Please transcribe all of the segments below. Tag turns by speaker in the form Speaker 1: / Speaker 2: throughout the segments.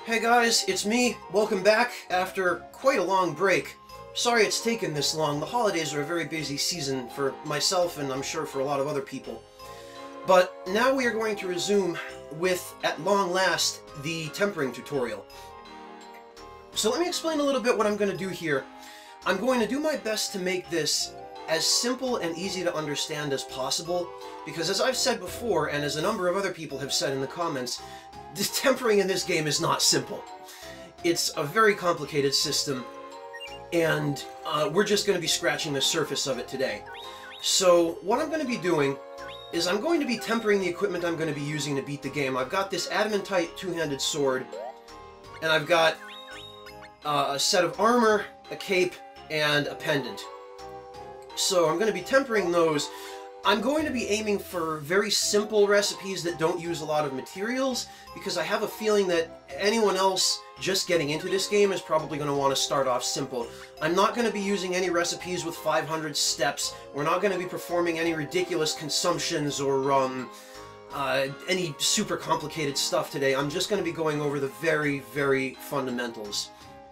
Speaker 1: Hey guys, it's me. Welcome back after quite a long break. Sorry it's taken this long. The holidays are a very busy season for myself and I'm sure for a lot of other people. But now we are going to resume with, at long last, the tempering tutorial. So let me explain a little bit what I'm going to do here. I'm going to do my best to make this as simple and easy to understand as possible, because as I've said before, and as a number of other people have said in the comments, the tempering in this game is not simple. It's a very complicated system, and we're just going to be scratching the surface of it today. So what I'm going to be doing is I'm going to be tempering the equipment I'm going to be using to beat the game. I've got this adamantite two-handed sword, and I've got a set of armor, a cape, and a pendant. So I'm going to be tempering those. I'm going to be aiming for very simple recipes that don't use a lot of materials, because I have a feeling that anyone else just getting into this game is probably going to want to start off simple. I'm not going to be using any recipes with 500 steps. We're not going to be performing any ridiculous consumptions or any super complicated stuff today. I'm just going to be going over the very, very fundamentals.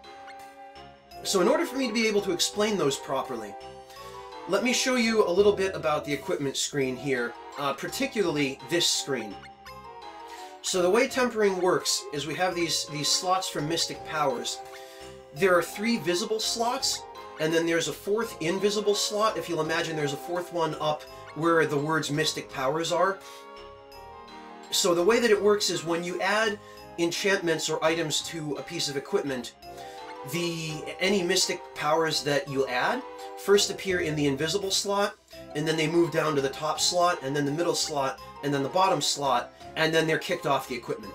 Speaker 1: So in order for me to be able to explain those properly, let me show you a little bit about the equipment screen here, particularly this screen. So the way tempering works is we have these slots for Mystic Powers. There are 3 visible slots, and then there's a 4th invisible slot. If you'll imagine, there's a 4th one up where the words Mystic Powers are. So the way that it works is when you add enchantments or items to a piece of equipment, any Mystic Powers that you add first appear in the invisible slot, and then they move down to the top slot, and then the middle slot, and then the bottom slot, and then they're kicked off the equipment.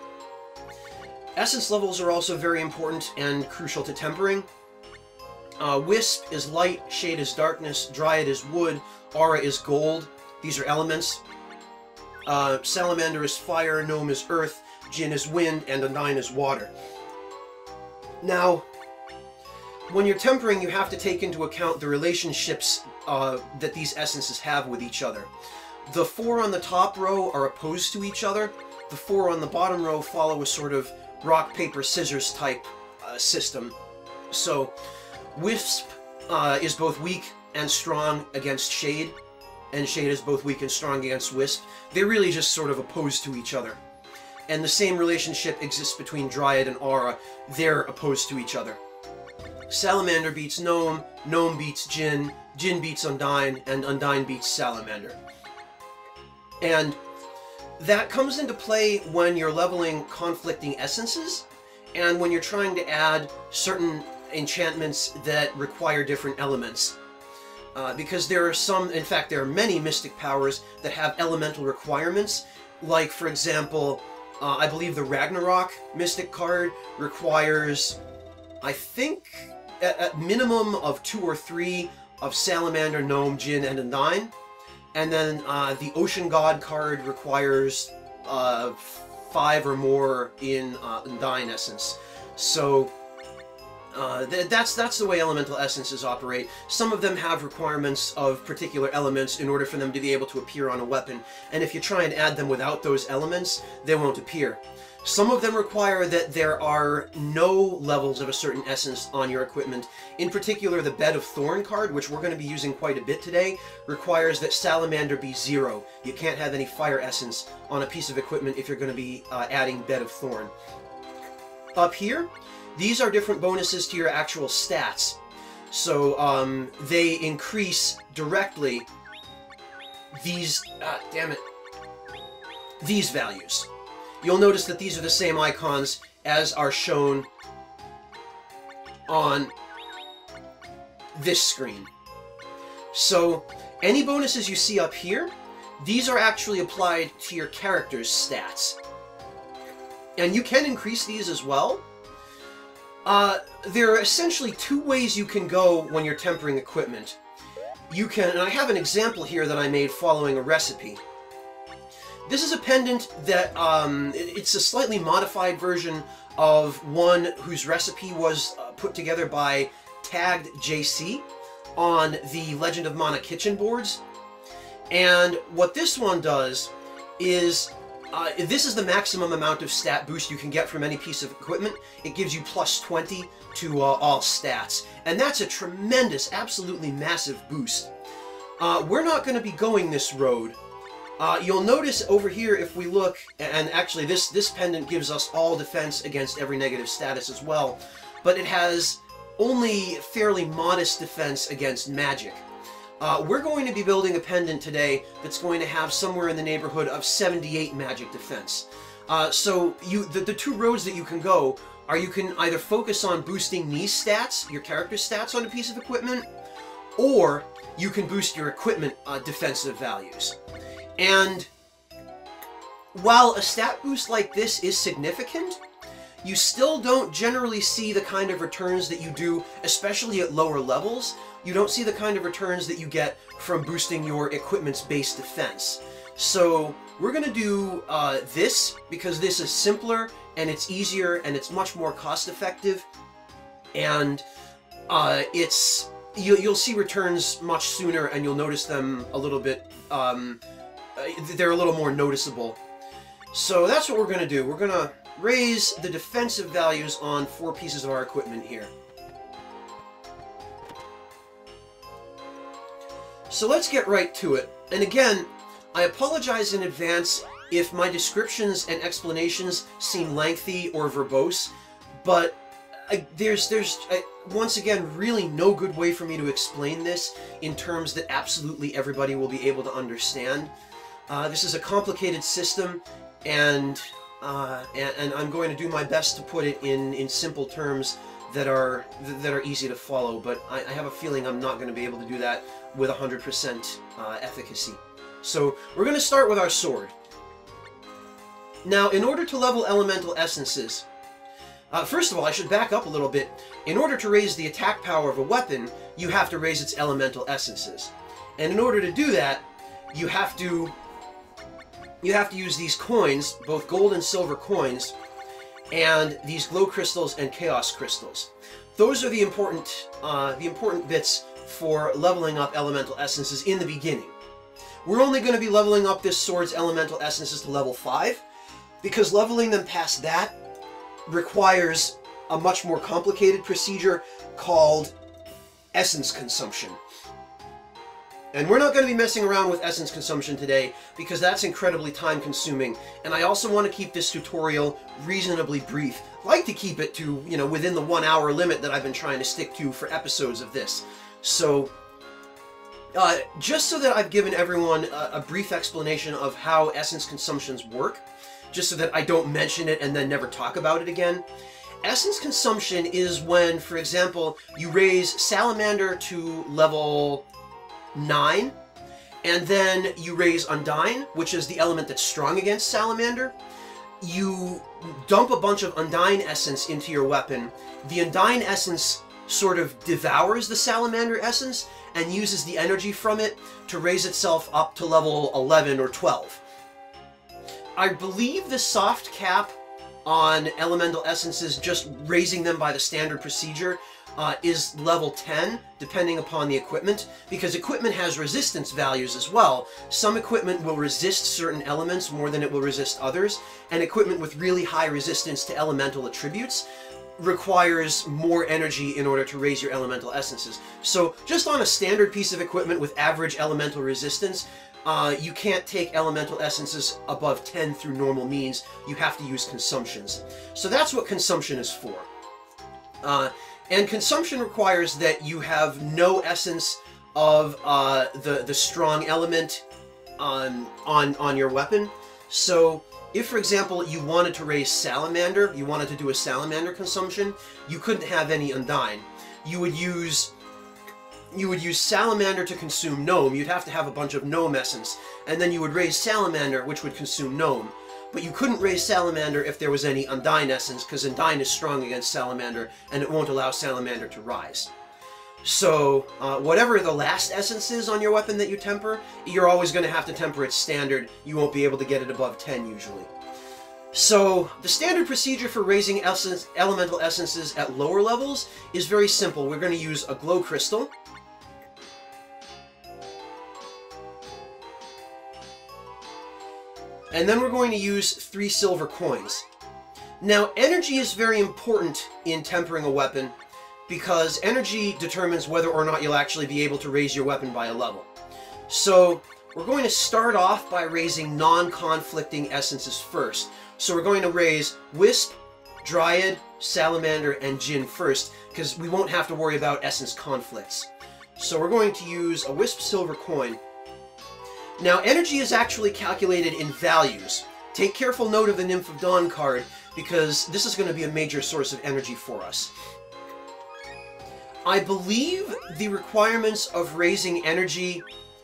Speaker 1: Essence levels are also very important and crucial to tempering. Wisp is light, Shade is darkness, Dryad is wood, Aura is gold. These are elements. Salamander is fire, Gnome is earth, Djinn is wind, and Undyne is water. Now, when you're tempering, you have to take into account the relationships that these essences have with each other. The 4 on the top row are opposed to each other. The 4 on the bottom row follow a sort of rock, paper, scissors type system. So, Wisp is both weak and strong against Shade, and Shade is both weak and strong against Wisp. They're really just sort of opposed to each other. And the same relationship exists between Dryad and Aura. They're opposed to each other. Salamander beats Gnome, Gnome beats Djinn, Djinn beats Undyne, and Undyne beats Salamander. And that comes into play when you're leveling conflicting essences, and when you're trying to add certain enchantments that require different elements. Because there are some, in fact there are many Mystic Powers that have elemental requirements, like for example, I believe the Ragnarok Mystic card requires, I think, at minimum of 2 or 3 of Salamander, Gnome, Djinn, and Undyne. And then the Ocean God card requires 5 or more in Undyne essence. So that's the way elemental essences operate. Some of them have requirements of particular elements in order for them to be able to appear on a weapon, and if you try and add them without those elements, they won't appear. Some of them require that there are no levels of a certain essence on your equipment. In particular, the Bed of Thorn card, which we're going to be using quite a bit today, requires that Salamander be 0. You can't have any fire essence on a piece of equipment if you're going to be adding Bed of Thorn. Up here, these are different bonuses to your actual stats. So, they increase directly these, these values. You'll notice that these are the same icons as are shown on this screen. So, any bonuses you see up here, these are actually applied to your character's stats. And you can increase these as well. There are essentially 2 ways you can go when you're tempering equipment. You can, and I have an example here that I made following a recipe. This is a pendant that, it's a slightly modified version of one whose recipe was put together by Tagged JC on the Legend of Mana kitchen boards. And what this one does is This is the maximum amount of stat boost you can get from any piece of equipment. It gives you plus 20 to all stats, and that's a tremendous, absolutely massive boost. We're not going to be going this road. You'll notice over here, if we look, and actually this pendant gives us all defense against every negative status as well, but it has only fairly modest defense against magic. We're going to be building a pendant today that's going to have somewhere in the neighborhood of 78 magic defense. So the two roads that you can go are you can either focus on boosting these stats, your character stats on a piece of equipment, or you can boost your equipment defensive values. And while a stat boost like this is significant, you still don't generally see the kind of returns that you do, especially at lower levels. You don't see the kind of returns that you get from boosting your equipment's base defense. So we're going to do this because this is simpler and it's easier and it's much more cost effective, and you'll see returns much sooner, and you'll notice them a little bit. They're a little more noticeable. So that's what we're going to do. We're going to raise the defensive values on 4 pieces of our equipment here. So let's get right to it. And again, I apologize in advance if my descriptions and explanations seem lengthy or verbose, but there's once again really no good way for me to explain this in terms that absolutely everybody will be able to understand. This is a complicated system, and I'm going to do my best to put it in simple terms that are easy to follow, but I have a feeling I'm not going to be able to do that with 100% efficacy. So we're going to start with our sword. Now, in order to level elemental essences, first of all, I should back up a little bit. In order to raise the attack power of a weapon, you have to raise its elemental essences. And in order to do that, you have to use these coins, both gold and silver coins, and these glow crystals and chaos crystals. Those are the important bits for leveling up elemental essences in the beginning. We're only going to be leveling up this sword's elemental essences to level 5, because leveling them past that requires a much more complicated procedure called essence consumption. And we're not going to be messing around with essence consumption today, because that's incredibly time-consuming, and I also want to keep this tutorial reasonably brief. I like to keep it to, within the 1 hour limit that I've been trying to stick to for episodes of this. So, just so that I've given everyone a brief explanation of how essence consumptions work, just so that I don't mention it and then never talk about it again. Essence consumption is when, for example, you raise Salamander to level 9, and then you raise Undyne, which is the element that's strong against Salamander. You dump a bunch of Undyne essence into your weapon. The Undyne essence sort of devours the Salamander essence and uses the energy from it to raise itself up to level 11 or 12. I believe the soft cap on elemental essences, just raising them by the standard procedure, is level 10, depending upon the equipment, because equipment has resistance values as well. Some equipment will resist certain elements more than it will resist others, and equipment with really high resistance to elemental attributes requires more energy in order to raise your elemental essences. So just on a standard piece of equipment with average elemental resistance, you can't take elemental essences above 10 through normal means. You have to use consumptions. So that's what consumption is for. And consumption requires that you have no essence of the strong element on your weapon. So if, for example, you wanted to raise Salamander, you wanted to do a Salamander consumption, you couldn't have any Undyne. You would use Salamander to consume Gnome. You'd have to have a bunch of Gnome essence, and then you would raise Salamander, which would consume Gnome. But you couldn't raise Salamander if there was any Undyne essence, because Undyne is strong against Salamander, and it won't allow Salamander to rise. So, whatever the last essence is on your weapon that you temper, you're always going to have to temper it standard. You won't be able to get it above 10 usually. So, the standard procedure for raising elemental essences at lower levels is very simple. We're going to use a glow crystal. And then we're going to use 3 silver coins. Now, energy is very important in tempering a weapon because energy determines whether or not you'll actually be able to raise your weapon by a level. So, we're going to start off by raising non-conflicting essences first. So we're going to raise Wisp, Dryad, Salamander, and Djinn first, because we won't have to worry about essence conflicts. So we're going to use a Wisp silver coin. Now, energy is actually calculated in values. Take careful note of the Nymph of Dawn card, because this is going to be a major source of energy for us. I believe the requirements of raising energy,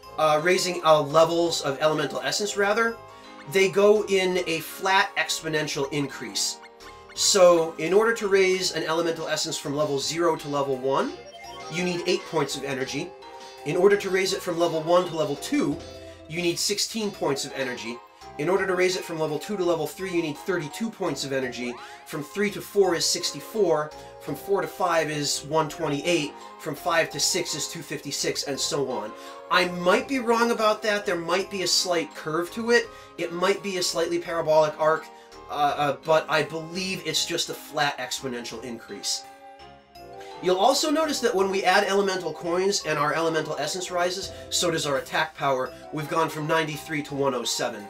Speaker 1: levels of elemental essence rather, they go in a flat exponential increase. So, in order to raise an elemental essence from level 0 to level 1, you need 8 points of energy. In order to raise it from level 1 to level 2, you need 16 points of energy. In order to raise it from level 2 to level 3, you need 32 points of energy. From 3 to 4 is 64. From 4 to 5 is 128. From 5 to 6 is 256, and so on. I might be wrong about that. There might be a slight curve to it. It might be a slightly parabolic arc, but I believe it's just a flat exponential increase. You'll also notice that when we add elemental coins and our elemental essence rises, so does our attack power. We've gone from 93 to 107.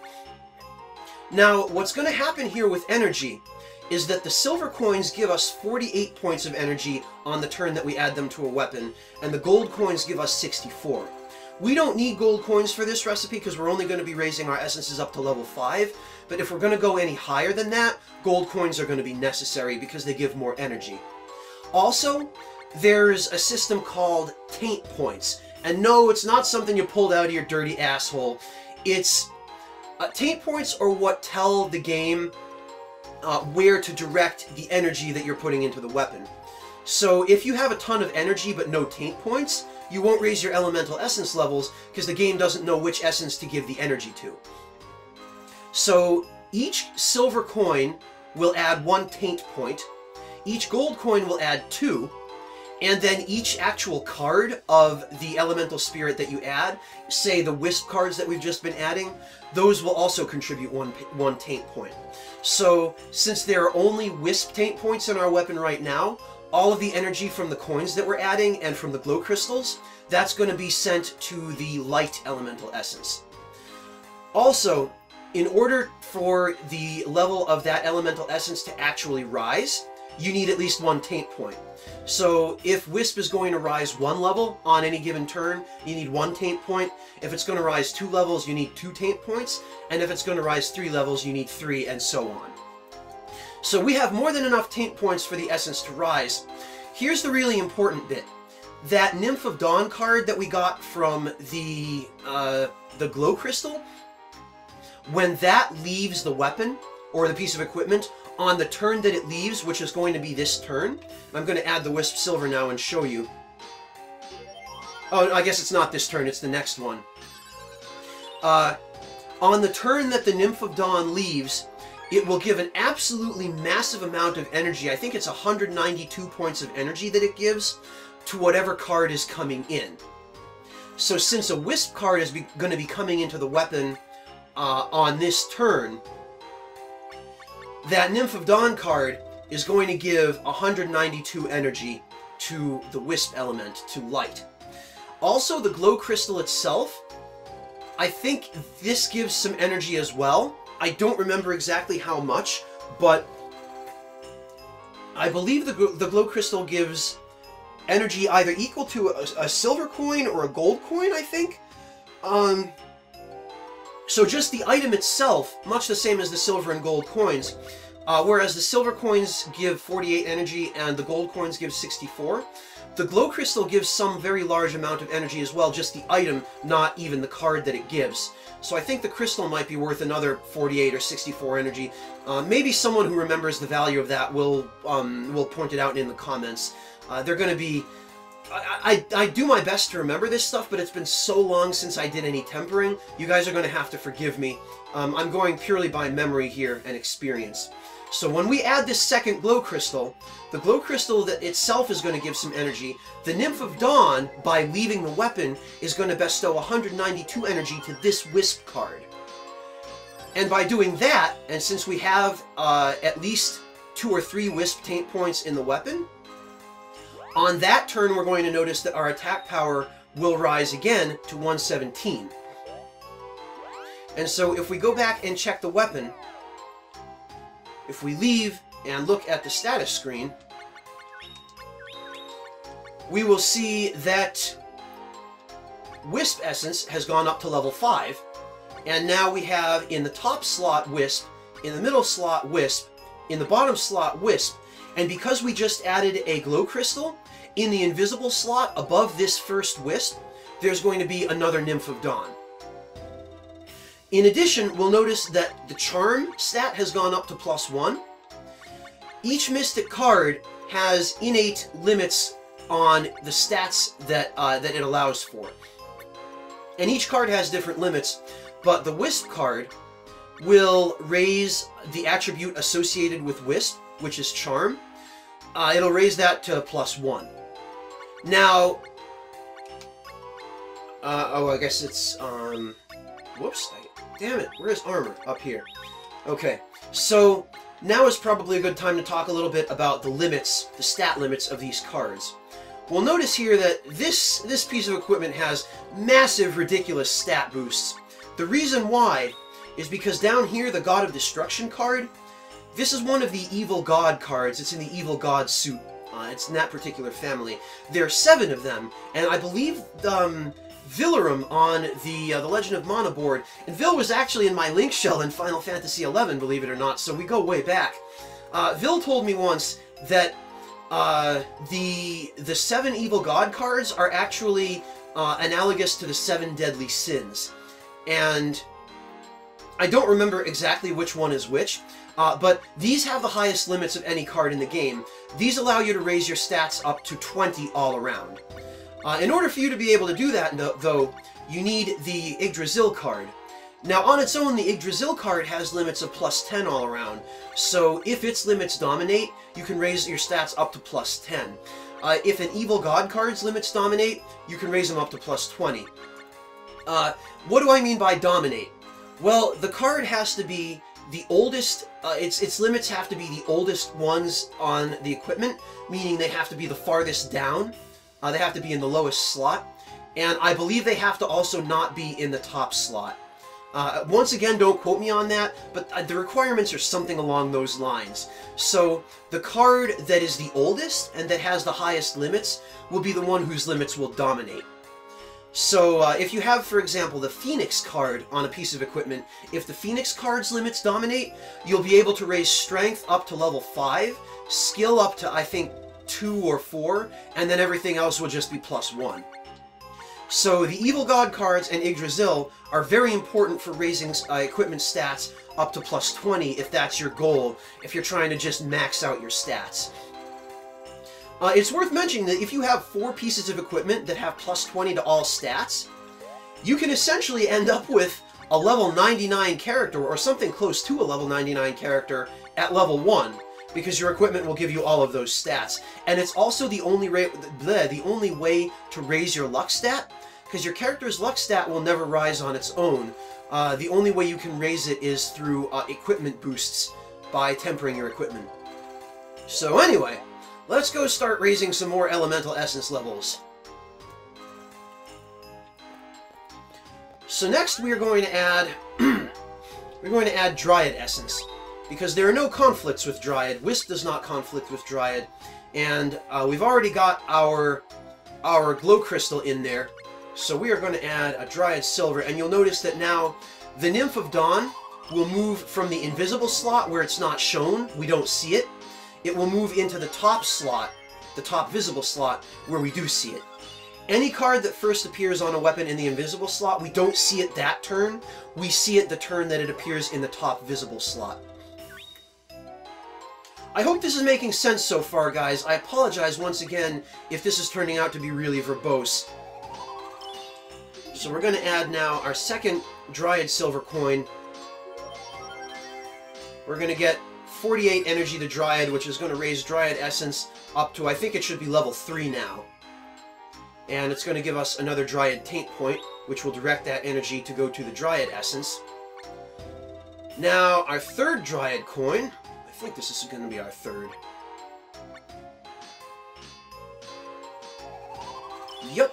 Speaker 1: Now, what's going to happen here with energy is that the silver coins give us 48 points of energy on the turn that we add them to a weapon, and the gold coins give us 64. We don't need gold coins for this recipe because we're only going to be raising our essences up to level 5, but if we're going to go any higher than that, gold coins are going to be necessary because they give more energy. Also, there's a system called taint points, and no, it's not something you pulled out of your dirty asshole. It's taint points are what tell the game where to direct the energy that you're putting into the weapon. So if you have a ton of energy but no taint points, you won't raise your elemental essence levels because the game doesn't know which essence to give the energy to. So each silver coin will add 1 taint point, each gold coin will add 2, and then each actual card of the elemental spirit that you add, say the Wisp cards that we've just been adding, those will also contribute one taint point. So, since there are only Wisp taint points in our weapon right now, all of the energy from the coins that we're adding and from the glow crystals, that's going to be sent to the light elemental essence. Also, in order for the level of that elemental essence to actually rise, you need at least 1 taint point. So if Wisp is going to rise 1 level on any given turn, you need 1 taint point. If it's going to rise 2 levels, you need 2 taint points. And if it's going to rise 3 levels, you need 3, and so on. So we have more than enough taint points for the essence to rise. Here's the really important bit. That Nymph of Dawn card that we got from the glow crystal, when that leaves the weapon, or the piece of equipment, on the turn that it leaves, which is going to be this turn. I'm going to add the Wisp Silver now and show you. Oh, I guess it's not this turn, it's the next one. On the turn that the Nymph of Dawn leaves, it will give an absolutely massive amount of energy. I think it's 192 points of energy that it gives to whatever card is coming in. So since a Wisp card is going to be coming into the weapon on this turn, that Nymph of Dawn card is going to give 192 energy to the Wisp element, to light. Also, the glow crystal itself, I think this gives some energy as well. I don't remember exactly how much, but I believe the glow crystal gives energy either equal to a silver coin or a gold coin, I think. So just the item itself, much the same as the silver and gold coins, whereas the silver coins give 48 energy and the gold coins give 64, the glow crystal gives some very large amount of energy as well, just the item, not even the card that it gives. So I think the crystal might be worth another 48 or 64 energy. Maybe someone who remembers the value of that will point it out in the comments. They're going to be... I do my best to remember this stuff, but it's been so long since I did any tempering, you guys are going to have to forgive me. I'm going purely by memory here and experience. So when we add this second glow crystal, the glow crystal that itself is going to give some energy. The Nymph of Dawn, by leaving the weapon, is going to bestow 192 energy to this Wisp card. And by doing that, and since we have at least 2 or 3 Wisp Taint points in the weapon, on that turn we're going to notice that our attack power will rise again to 117. And so if we go back and check the weapon, if we leave and look at the status screen, we will see that Wisp Essence has gone up to level 5, and now we have in the top slot Wisp, in the middle slot Wisp, in the bottom slot Wisp, and because we just added a Glow Crystal, in the invisible slot above this first Wisp, there's going to be another Nymph of Dawn. In addition, we'll notice that the Charm stat has gone up to +1. Each Mystic card has innate limits on the stats that it allows for. And each card has different limits, but the Wisp card will raise the attribute associated with Wisp, which is Charm. It'll raise that to +1. Now, oh, I guess it's, whoops, damn it, where's armor? Up here. Okay, so now is probably a good time to talk a little bit about the limits, the stat limits of these cards. We'll notice here that this piece of equipment has massive, ridiculous stat boosts. The reason why is because down here, the God of Destruction card, this is one of the Evil God cards. It's in the Evil God suit. It's in that particular family. There are 7 of them, and I believe Villarum on the Legend of Mana board, and Vil was actually in my Link Shell in Final Fantasy XI, believe it or not, so we go way back. Vil told me once that the 7 Evil God cards are actually analogous to the 7 deadly sins. And I don't remember exactly which one is which, but these have the highest limits of any card in the game. These allow you to raise your stats up to 20 all around. In order for you to be able to do that, though, you need the Yggdrasil card. Now, on its own, the Yggdrasil card has limits of +10 all around, so if its limits dominate, you can raise your stats up to +10. If an Evil God card's limits dominate, you can raise them up to +20. What do I mean by dominate? Well, the card has to be the oldest, its limits have to be the oldest ones on the equipment, meaning they have to be the farthest down, they have to be in the lowest slot, and I believe they have to also not be in the top slot. Once again, don't quote me on that, but the requirements are something along those lines. So, the card that is the oldest and that has the highest limits will be the one whose limits will dominate. So, if you have, for example, the Phoenix card on a piece of equipment, if the Phoenix card's limits dominate, you'll be able to raise Strength up to level 5, Skill up to, I think, 2 or 4, and then everything else will just be +1. So the Evil God cards and Yggdrasil are very important for raising equipment stats up to +20 if that's your goal, if you're trying to just max out your stats. It's worth mentioning that if you have 4 pieces of equipment that have +20 to all stats, you can essentially end up with a level 99 character, or something close to a level 99 character, at level 1, because your equipment will give you all of those stats. And it's also the only way to raise your luck stat, because your character's luck stat will never rise on its own. The only way you can raise it is through equipment boosts by tempering your equipment. So anyway, let's go start raising some more elemental essence levels. So next we are going to add Dryad Essence, because there are no conflicts with Dryad. Wisp does not conflict with Dryad, and we've already got our Glow Crystal in there, so we are going to add a Dryad Silver, and you'll notice that now the Nymph of Dawn will move from the invisible slot where it's not shown, we don't see it. It will move into the top slot, the top visible slot, where we do see it. Any card that first appears on a weapon in the invisible slot, we don't see it that turn, we see it the turn that it appears in the top visible slot. I hope this is making sense so far, guys. I apologize once again if this is turning out to be really verbose. So we're going to add now our second Dryad Silver coin. We're going to get 48 energy to Dryad, which is going to raise Dryad Essence up to, I think it should be level 3 now. And it's going to give us another Dryad Taint point, which will direct that energy to go to the Dryad Essence. Now, our third Dryad coin. I think this is going to be our third. Yep.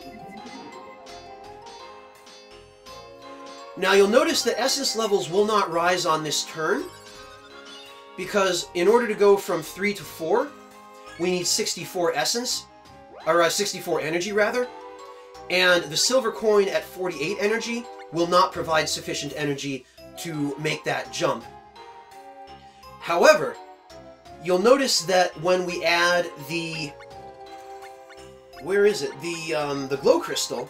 Speaker 1: Now, you'll notice that essence levels will not rise on this turn, because in order to go from 3 to 4, we need 64 essence, or 64 energy, rather. And the silver coin at 48 energy will not provide sufficient energy to make that jump. However, you'll notice that when we add the... where is it? The glow crystal.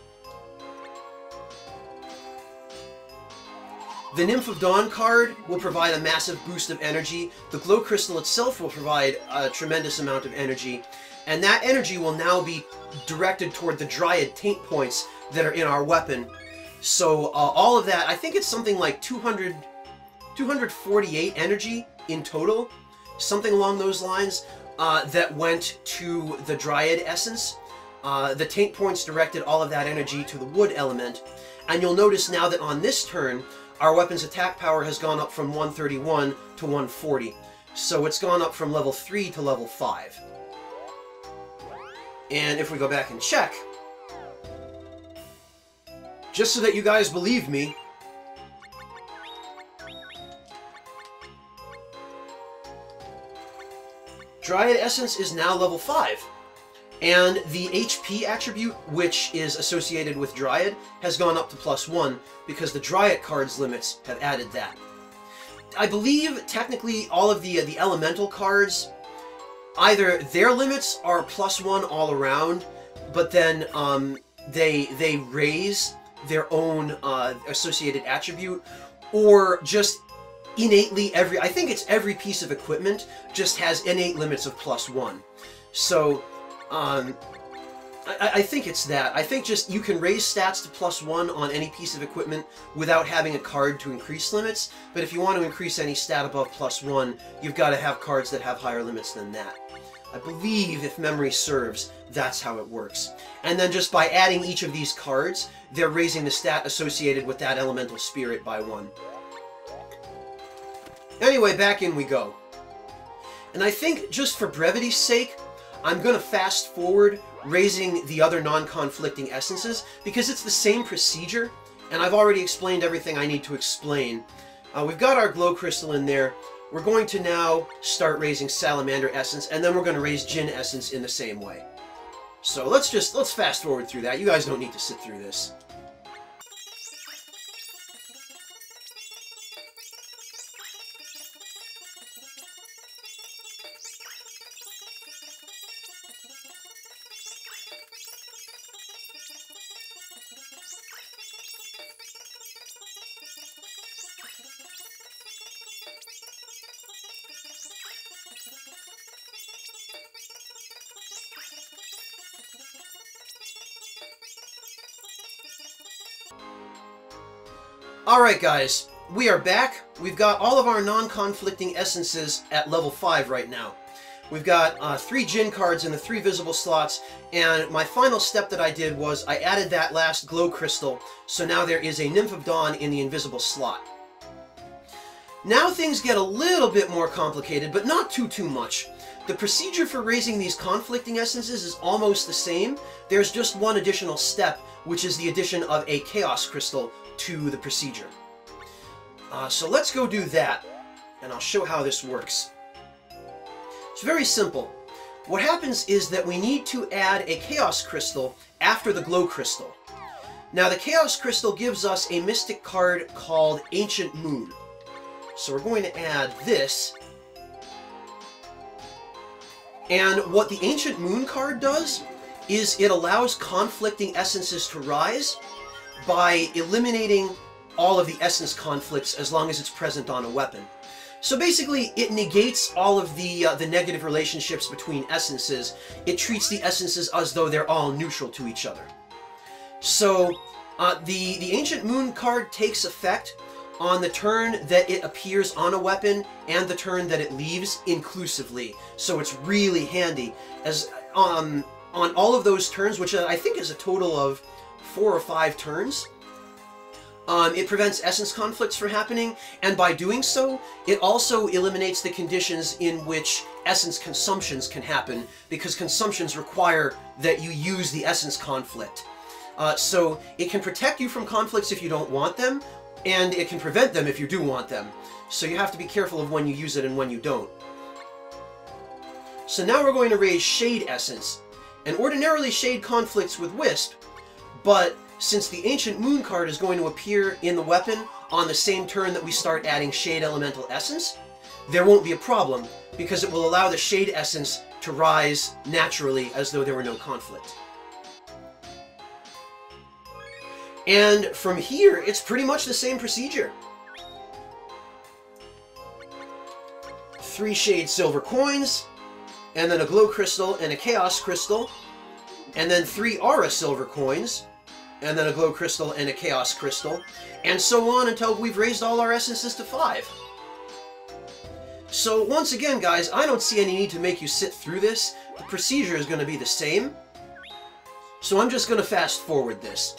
Speaker 1: The Nymph of Dawn card will provide a massive boost of energy. The glow crystal itself will provide a tremendous amount of energy. And that energy will now be directed toward the Dryad taint points that are in our weapon. So all of that, I think it's something like 248 energy in total, something along those lines, that went to the Dryad essence. The taint points directed all of that energy to the wood element. And you'll notice now that on this turn, our weapon's attack power has gone up from 131 to 140. So it's gone up from level 3 to level 5. And if we go back and check, just so that you guys believe me, Dryad Essence is now level 5. And the HP attribute, which is associated with Dryad, has gone up to +1, because the Dryad cards limits have added that. I believe, technically, all of the elemental cards, either their limits are +1 all around, but then they raise their own associated attribute, or just innately I think it's every piece of equipment just has innate limits of +1. So I think it's that. I think just you can raise stats to +1 on any piece of equipment without having a card to increase limits, but if you want to increase any stat above +1, you've got to have cards that have higher limits than that. I believe, if memory serves, that's how it works. And then just by adding each of these cards, they're raising the stat associated with that elemental spirit by 1. Anyway, back in we go. And I think, just for brevity's sake, I'm going to fast forward raising the other non-conflicting essences, because it's the same procedure, and I've already explained everything I need to explain. We've got our glow crystal in there. We're going to now start raising salamander essence, and then we're going to raise Djinn essence in the same way. So let's fast forward through that. You guys don't need to sit through this. Alright guys, we are back. We've got all of our non-conflicting essences at level 5 right now. We've got 3 Djinn cards in the 3 visible slots, and my final step that I did was I added that last glow crystal, so now there is a Nymph of Dawn in the invisible slot. Now things get a little bit more complicated, but not too much. The procedure for raising these conflicting essences is almost the same. There's just one additional step, which is the addition of a Chaos Crystal to the procedure. So let's go do that, and I'll show how this works. It's very simple. What happens is that we need to add a Chaos Crystal after the Glow Crystal. Now the Chaos Crystal gives us a mystic card called Ancient Moon. So we're going to add this. And what the Ancient Moon card does is it allows conflicting essences to rise by eliminating all of the essence conflicts as long as it's present on a weapon. So basically, it negates all of the negative relationships between essences. It treats the essences as though they're all neutral to each other. So the Ancient Moon card takes effect on the turn that it appears on a weapon and the turn that it leaves inclusively. So it's really handy. As on all of those turns, which I think is a total of 4 or 5 turns, It prevents essence conflicts from happening, and by doing so, it also eliminates the conditions in which essence consumptions can happen, because consumptions require that you use the essence conflict. So it can protect you from conflicts if you don't want them, and it can prevent them if you do want them. So you have to be careful of when you use it and when you don't. So now we're going to raise Shade Essence. And ordinarily Shade conflicts with Wisp, but since the Ancient Moon card is going to appear in the weapon on the same turn that we start adding Shade Elemental Essence, there won't be a problem, because it will allow the Shade Essence to rise naturally as though there were no conflict. And from here, it's pretty much the same procedure. 3 Shade Silver Coins, and then a Glow Crystal and a Chaos Crystal, and then 3 Aura Silver Coins, and then a Glow Crystal and a Chaos Crystal, and so on until we've raised all our essences to 5. So once again, guys, I don't see any need to make you sit through this. The procedure is going to be the same. So I'm just going to fast forward this.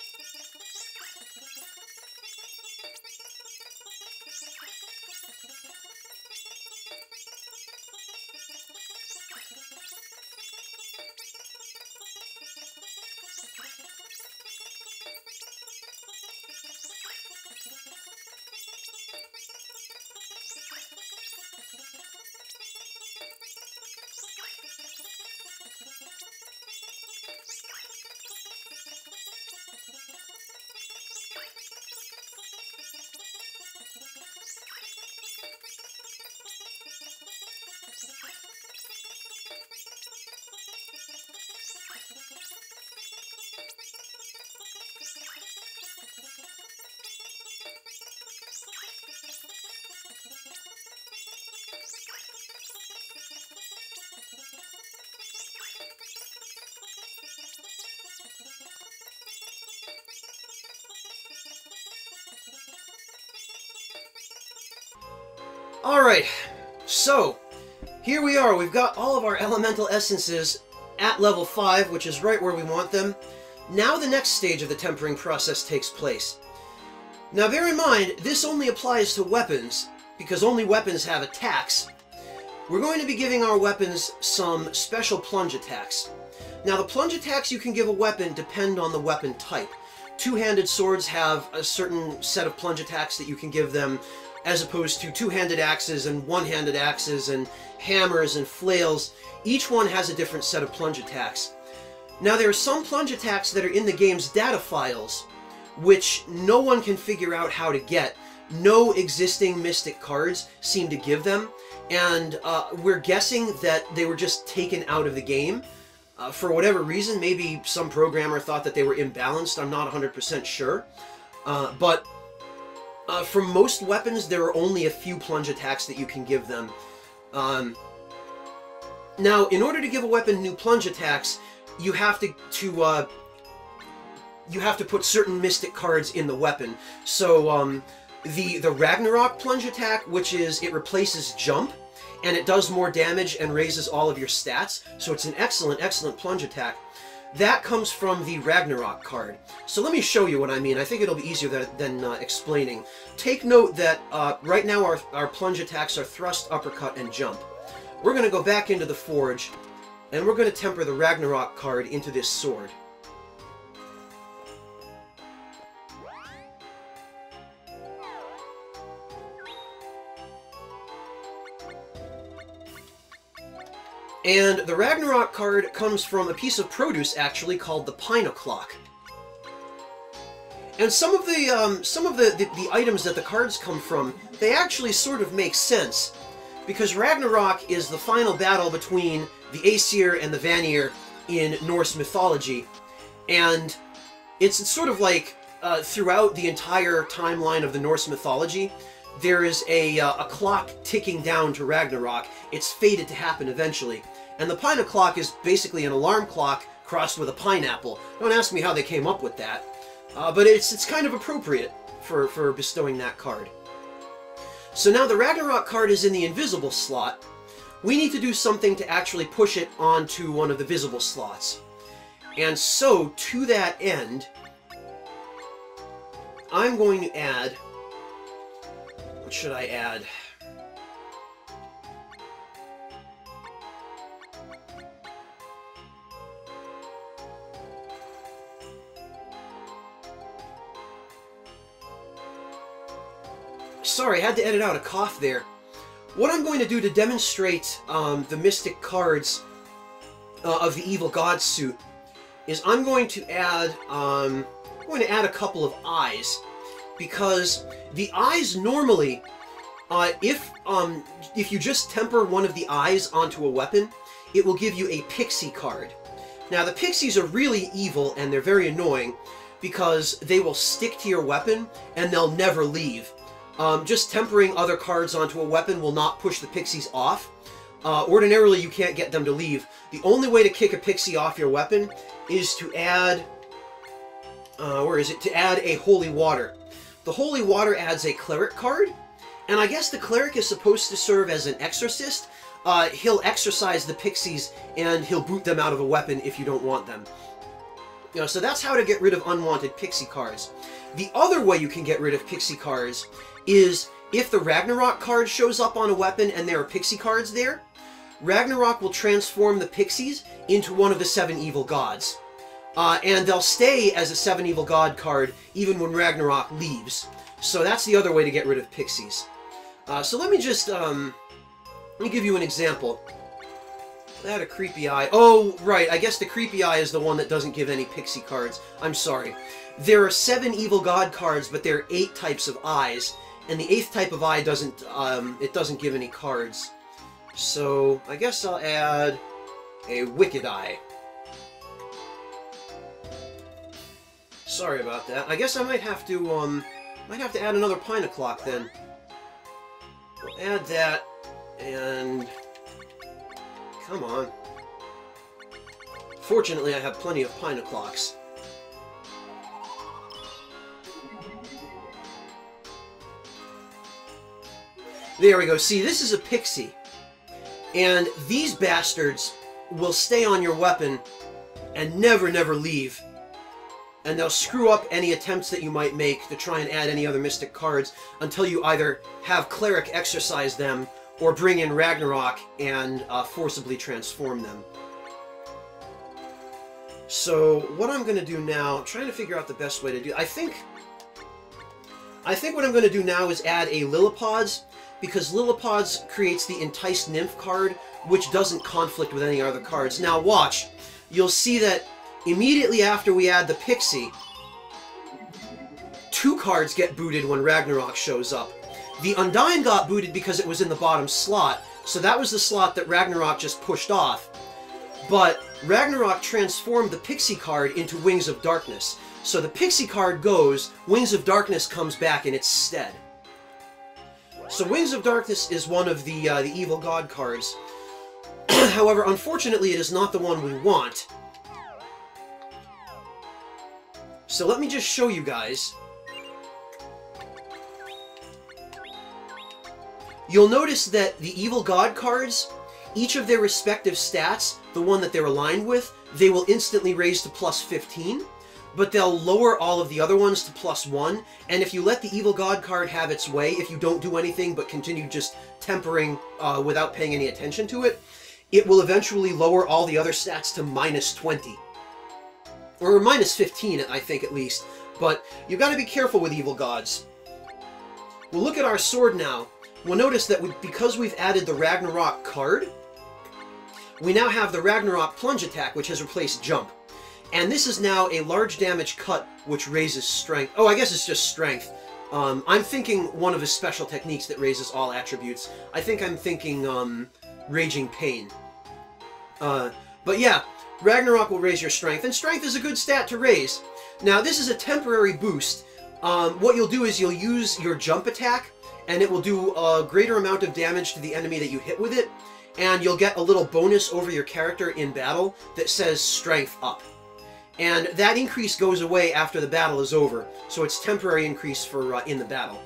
Speaker 1: Alright, so here we are. We've got all of our elemental essences at level 5, which is right where we want them. Now the next stage of the tempering process takes place. Now bear in mind, this only applies to weapons, because only weapons have attacks. We're going to be giving our weapons some special plunge attacks. Now the plunge attacks you can give a weapon depend on the weapon type. Two-handed swords have a certain set of plunge attacks that you can give them, as opposed to two-handed axes and one-handed axes and hammers and flails. Each one has a different set of plunge attacks. Now there are some plunge attacks that are in the game's data files, which no one can figure out how to get. No existing Mystic cards seem to give them, and we're guessing that they were just taken out of the game. For whatever reason, maybe some programmer thought that they were imbalanced, I'm not 100% sure. But for most weapons, there are only a few plunge attacks that you can give them. Now, in order to give a weapon new plunge attacks, you have to put certain Mystic cards in the weapon. So the Ragnarok plunge attack, which is it replaces jump, and it does more damage and raises all of your stats. So it's an excellent, excellent plunge attack. That comes from the Ragnarok card. So let me show you what I mean. I think it'll be easier than explaining. Take note that right now our plunge attacks are thrust, uppercut, and jump. We're going to go back into the forge, and we're going to temper the Ragnarok card into this sword. And the Ragnarok card comes from a piece of produce, actually, called the Pinoclock. And some of the items that the cards come from, they actually sort of make sense, because Ragnarok is the final battle between the Aesir and the Vanir in Norse mythology, and it's sort of like throughout the entire timeline of the Norse mythology, there is a clock ticking down to Ragnarok. It's fated to happen eventually. And the Pinoclock is basically an alarm clock crossed with a pineapple. Don't ask me how they came up with that. But it's kind of appropriate for bestowing that card. So now the Ragnarok card is in the invisible slot. We need to do something to actually push it onto one of the visible slots. And so, to that end, I'm going to add... What should I add? Sorry, I had to edit out a cough there. What I'm going to do to demonstrate the Mystic cards of the Evil God suit is I'm going to add a couple of eyes, because the eyes normally, if you just temper one of the eyes onto a weapon, it will give you a pixie card. Now the pixies are really evil and they're very annoying because they will stick to your weapon and they'll never leave. Just tempering other cards onto a weapon will not push the pixies off. Ordinarily, you can't get them to leave. The only way to kick a pixie off your weapon is to add... To add a Holy Water. The Holy Water adds a Cleric card, and I guess the Cleric is supposed to serve as an exorcist. He'll exorcise the pixies, and he'll boot them out of a weapon if you don't want them. You know, so that's how to get rid of unwanted pixie cards. The other way you can get rid of pixie cards is if the Ragnarok card shows up on a weapon and there are pixie cards there, Ragnarok will transform the pixies into one of the 7 evil gods. And they'll stay as a 7 evil god card even when Ragnarok leaves. So that's the other way to get rid of pixies. So let me just, let me give you an example. That a creepy eye. Oh, right, I guess the creepy eye is the one that doesn't give any pixie cards. I'm sorry. There are 7 evil god cards, but there are 8 types of eyes. And the 8th type of eye doesn't, it doesn't give any cards. So, I guess I'll add a Wicked Eye. Sorry about that. I guess I might have to add another Pine O'Clock then. We'll add that, and... Come on. Fortunately, I have plenty of Pine O'Clocks. There we go. See, this is a pixie. And these bastards will stay on your weapon and never, never leave. And they'll screw up any attempts that you might make to try and add any other Mystic cards until you either have Cleric exorcise them or bring in Ragnarok and forcibly transform them. So, what I'm going to do now, I'm trying to figure out the best way to do it. I think what I'm going to do now is add a Lillipods, because Lillipods creates the Enticed Nymph card, which doesn't conflict with any other cards. Now watch, you'll see that immediately after we add the Pixie, 2 cards get booted when Ragnarok shows up. The Undyne got booted because it was in the bottom slot, so that was the slot that Ragnarok just pushed off. But Ragnarok transformed the Pixie card into Wings of Darkness. So the Pixie card goes, Wings of Darkness comes back in its stead. So Wings of Darkness is one of the Evil God cards. However, unfortunately, it is not the one we want. So let me just show you guys. You'll notice that the Evil God cards, each of their respective stats, the one that they're aligned with, they will instantly raise to plus 15. But they'll lower all of the other ones to plus 1, and if you let the Evil God card have its way, if you don't do anything but continue just tempering without paying any attention to it, it will eventually lower all the other stats to minus 20. Or minus 15, I think, at least. But you've got to be careful with Evil Gods. We'll look at our sword now. We'll notice that because we've added the Ragnarok card, we now have the Ragnarok Plunge Attack, which has replaced Jump. And this is now a large damage cut, which raises strength. Oh, I guess it's just strength. I'm thinking one of his special techniques that raises all attributes. I think I'm thinking, Raging Pain. But yeah, Ragnarok will raise your strength, and strength is a good stat to raise. Now, this is a temporary boost. What you'll do is you'll use your jump attack, and it will do a greater amount of damage to the enemy that you hit with it, and you'll get a little bonus over your character in battle that says Strength Up. And that increase goes away after the battle is over, so it's temporary increase for in the battle.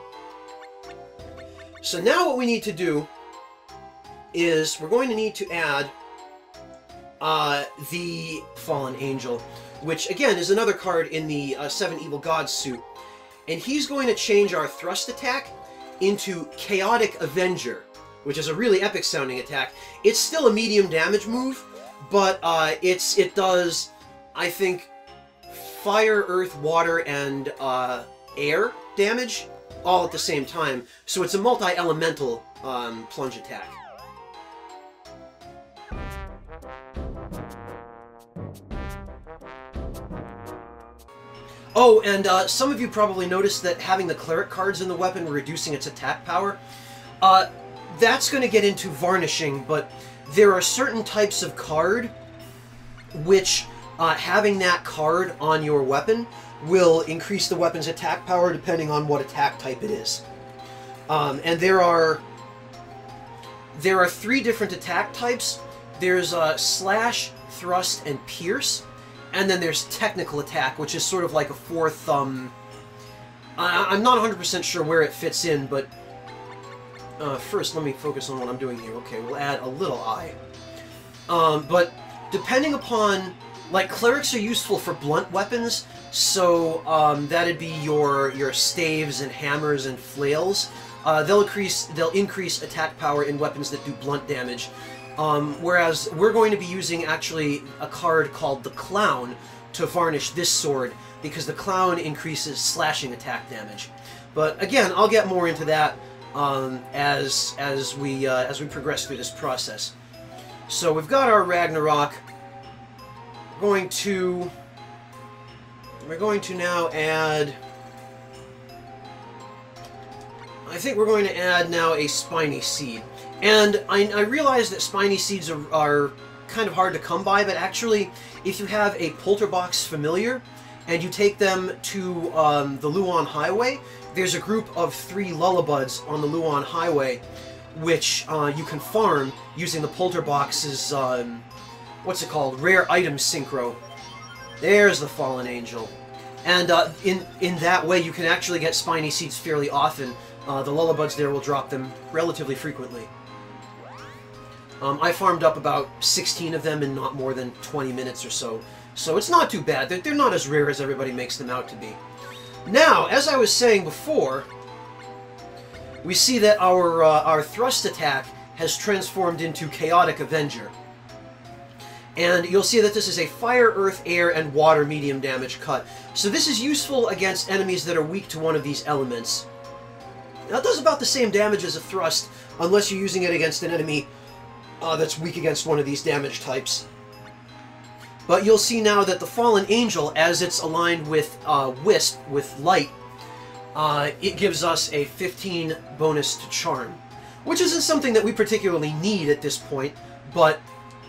Speaker 1: So now what we need to do is we're going to need to add the Fallen Angel, which again is another card in the 7 Evil Gods suit. and he's going to change our thrust attack into Chaotic Avenger, which is a really epic sounding attack. It's still a medium damage move, but it does, I think, fire, earth, water, and air damage all at the same time. So it's a multi-elemental plunge attack. Oh, and some of you probably noticed that having the cleric cards in the weapon were reducing its attack power. That's going to get into varnishing, but there are certain types of card which having that card on your weapon will increase the weapon's attack power depending on what attack type it is. And there are 3 different attack types. There's slash, thrust, and pierce. And then there's technical attack, which is sort of like a 4th, I'm not 100% sure where it fits in, but first let me focus on what I'm doing here. Okay, we'll add a little eye. But depending upon, like, clerics are useful for blunt weapons, so that'd be your staves and hammers and flails. They'll increase attack power in weapons that do blunt damage. Whereas we're going to be using actually a card called the Clown to varnish this sword, because the Clown increases slashing attack damage. But again, I'll get more into that as we progress through this process. So we've got our Ragnarok. We're going to now add. I think we're going to add now a Spiny Seed. And I realize that Spiny Seeds are kind of hard to come by, but actually, if you have a Polterbox familiar, and you take them to the Luon Highway, there's a group of 3 Lullibuds on the Luon Highway, which you can farm using the Polterbox's, what's it called, Rare Item Synchro. There's the Fallen Angel. And in that way, you can actually get Spiny Seeds fairly often. The Lullibuds there will drop them relatively frequently. I farmed up about 16 of them in not more than 20 minutes or so. So it's not too bad. They're not as rare as everybody makes them out to be. Now, as I was saying before, we see that our thrust attack has transformed into Chaotic Avenger. And you'll see that this is a fire, earth, air, and water medium damage cut. So this is useful against enemies that are weak to one of these elements. Now, it does about the same damage as a thrust, unless you're using it against an enemy that's weak against one of these damage types. But you'll see now that the Fallen Angel, as it's aligned with Wisp, with Light, it gives us a 15 bonus to Charm. Which isn't something that we particularly need at this point, but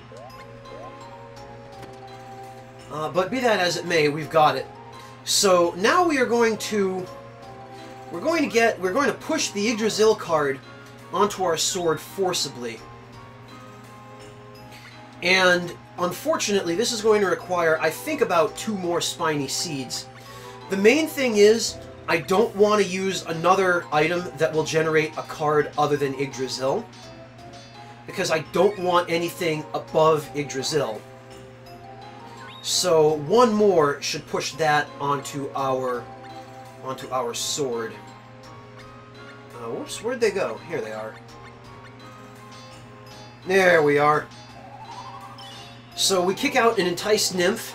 Speaker 1: be that as it may, we've got it. So now we are going to push the Yggdrasil card onto our sword forcibly. And unfortunately, this is going to require, I think, about 2 more Spiny Seeds. The main thing is, I don't want to use another item that will generate a card other than Yggdrasil, because I don't want anything above Yggdrasil. So 1 more should push that onto our sword. Whoops, where'd they go? Here they are. There we are. So we kick out an Enticed Nymph.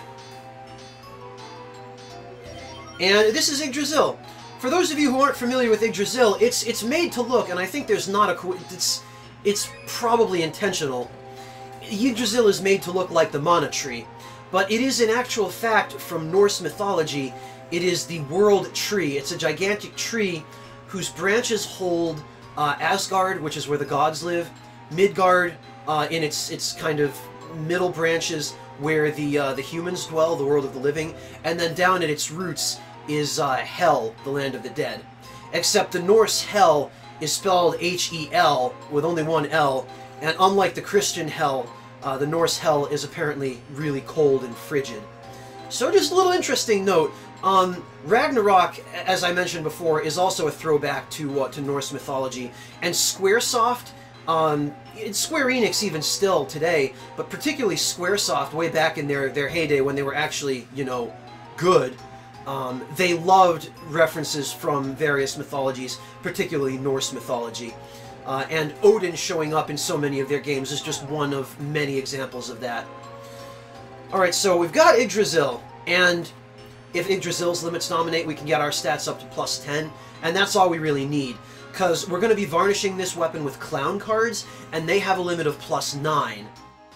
Speaker 1: And this is Yggdrasil. For those of you who aren't familiar with Yggdrasil, it's made to look, and I think there's not a... It's probably intentional. Yggdrasil is made to look like the Mana Tree, but it is in actual fact, from Norse mythology, it is the World Tree. It's a gigantic tree whose branches hold Asgard, which is where the gods live, Midgard, in its kind of middle branches where the humans dwell, the world of the living, and then down at its roots is Hel, the land of the dead. Except the Norse Hel is spelled H-E-L with only 1 L, and unlike the Christian Hell, the Norse Hel is apparently really cold and frigid. So just a little interesting note, Ragnarok, as I mentioned before, is also a throwback to Norse mythology, and Squaresoft, it's Square Enix even still today, but particularly Squaresoft way back in their heyday when they were actually, you know, good, They loved references from various mythologies, particularly Norse mythology. And Odin showing up in so many of their games is just one of many examples of that. Alright, so we've got Yggdrasil, and if Yggdrasil's limits dominate, we can get our stats up to plus 10, and that's all we really need, because we're going to be varnishing this weapon with clown cards, and they have a limit of plus 9.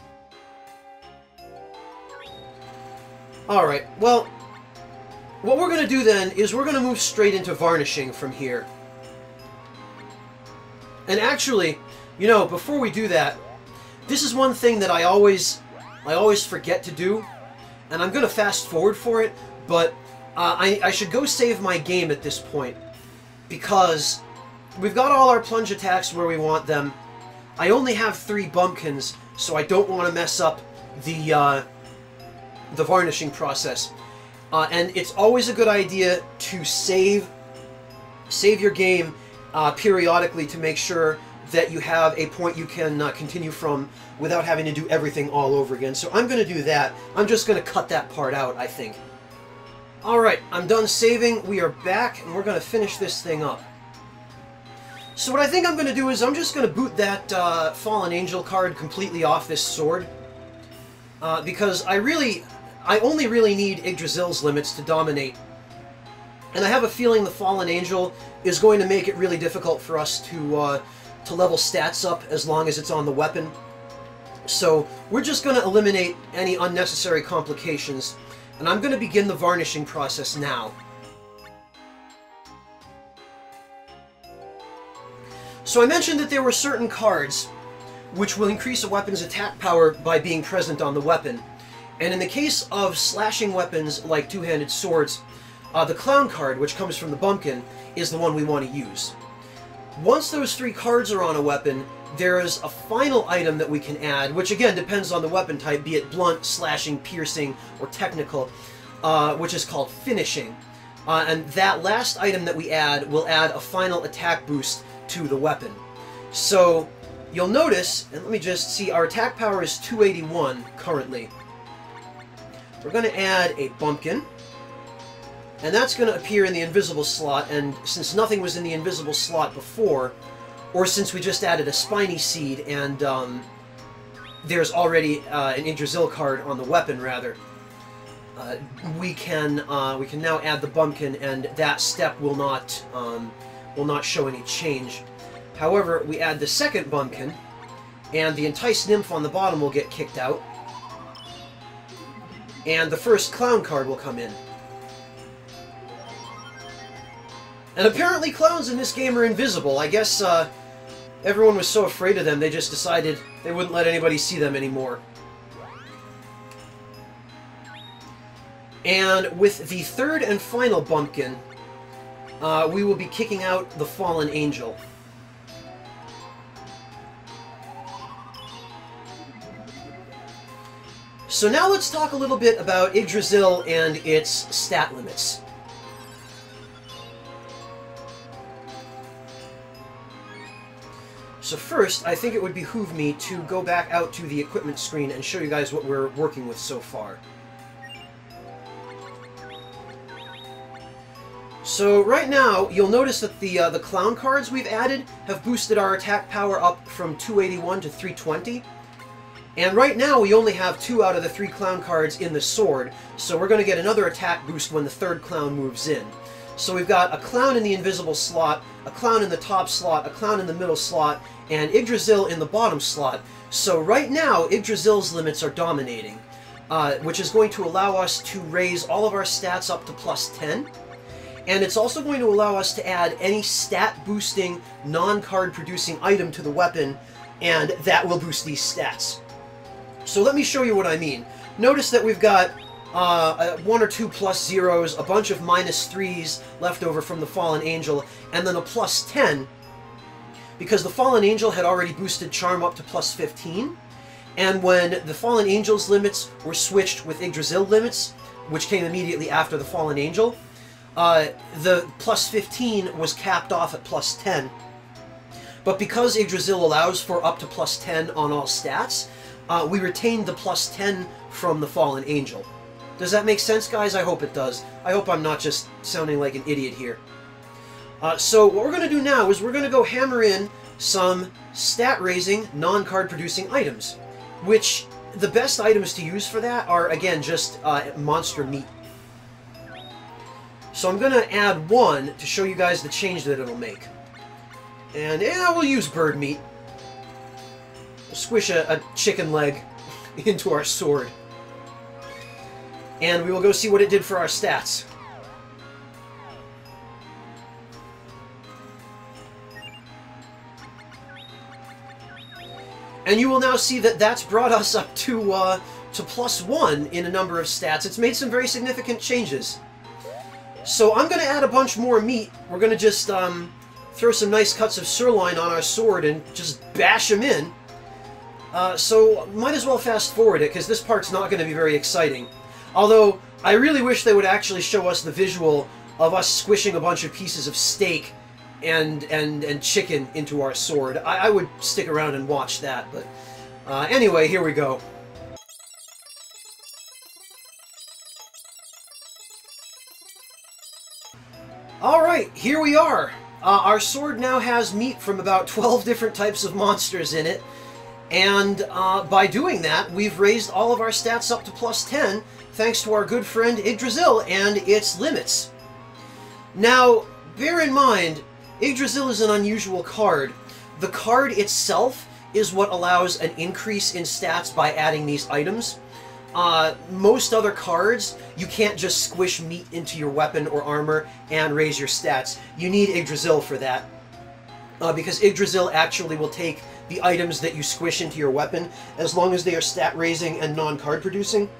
Speaker 1: Alright, well, what we're going to do then is we're going to move straight into varnishing from here. And actually, you know, before we do that, this is one thing that I always forget to do, and I'm going to fast forward for it, but I should go save my game at this point, because we've got all our plunge attacks where we want them. I only have 3 bumpkins, so I don't want to mess up the varnishing process. And it's always a good idea to save your game periodically to make sure that you have a point you can continue from without having to do everything all over again. So I'm going to do that. I'm just going to cut that part out, I think. Alright, I'm done saving. We are back, and we're going to finish this thing up. So what I think I'm going to do is I'm just going to boot that Fallen Angel card completely off this sword. Because I only really need Yggdrasil's limits to dominate. And I have a feeling the Fallen Angel is going to make it really difficult for us to level stats up as long as it's on the weapon. So we're just going to eliminate any unnecessary complications, and I'm going to begin the varnishing process now. So I mentioned that there were certain cards which will increase a weapon's attack power by being present on the weapon. And in the case of slashing weapons like two-handed swords, the clown card, which comes from the bumpkin, is the one we want to use. Once those 3 cards are on a weapon, there is a final item that we can add, which again depends on the weapon type, be it blunt, slashing, piercing, or technical, which is called finishing. And that last item that we add will add a final attack boost to the weapon. So you'll notice, and let me just see, our attack power is 281 currently. We're going to add a bumpkin, and that's going to appear in the invisible slot, and since nothing was in the invisible slot before, or since we just added a spiny seed and there's already an Yggdrasil card on the weapon, rather, we can now add the bumpkin, and that step will not show any change. However, we add the second bumpkin, and the enticed nymph on the bottom will get kicked out, and the first clown card will come in. And apparently clowns in this game are invisible. I guess everyone was so afraid of them, they just decided they wouldn't let anybody see them anymore. And with the third and final bumpkin, we will be kicking out the Fallen Angel. So now let's talk a little bit about Yggdrasil and its stat limits. So first, I think it would behoove me to go back out to the equipment screen and show you guys what we're working with so far. So right now, you'll notice that the clown cards we've added have boosted our attack power up from 281 to 320. And right now, we only have 2 out of the 3 clown cards in the sword, so we're going to get another attack boost when the third clown moves in. So we've got a clown in the invisible slot, a clown in the top slot, a clown in the middle slot, and Yggdrasil in the bottom slot. So right now, Yggdrasil's limits are dominating, which is going to allow us to raise all of our stats up to plus 10. And it's also going to allow us to add any stat-boosting, non-card producing item to the weapon, and that will boost these stats. So let me show you what I mean. Notice that we've got 1 or 2 plus zeros, a bunch of minus 3s left over from the Fallen Angel, and then a plus 10, because the Fallen Angel had already boosted Charm up to plus 15, and when the Fallen Angel's limits were switched with Yggdrasil limits, which came immediately after the Fallen Angel, the plus 15 was capped off at plus 10. But because Yggdrasil allows for up to plus 10 on all stats, we retained the plus 10 from the Fallen Angel. Does that make sense, guys? I hope it does. I hope I'm not just sounding like an idiot here. So what we're going to do now is we're going to go hammer in some stat-raising, non-card producing items, which the best items to use for that are, again, just monster meat. So I'm going to add one to show you guys the change that it'll make. And yeah, we'll use bird meat. We'll squish a chicken leg into our sword. And we will go see what it did for our stats. And you will now see that that's brought us up to +1 in a number of stats. It's made some very significant changes. So I'm going to add a bunch more meat. We're going to just throw some nice cuts of sirloin on our sword and just bash them in. So might as well fast forward it, because this part's not going to be very exciting. Although, I really wish they would actually show us the visual of us squishing a bunch of pieces of steak and chicken into our sword. I would stick around and watch that, but anyway, here we go. Alright, here we are. Our sword now has meat from about 12 different types of monsters in it, and by doing that, we've raised all of our stats up to +10, thanks to our good friend Yggdrasil and its limits. Now, bear in mind, Yggdrasil is an unusual card. The card itself is what allows an increase in stats by adding these items. Most other cards, you can't just squish meat into your weapon or armor and raise your stats. You need Yggdrasil for that. Because Yggdrasil actually will take the items that you squish into your weapon, as long as they are stat raising and non-card producing.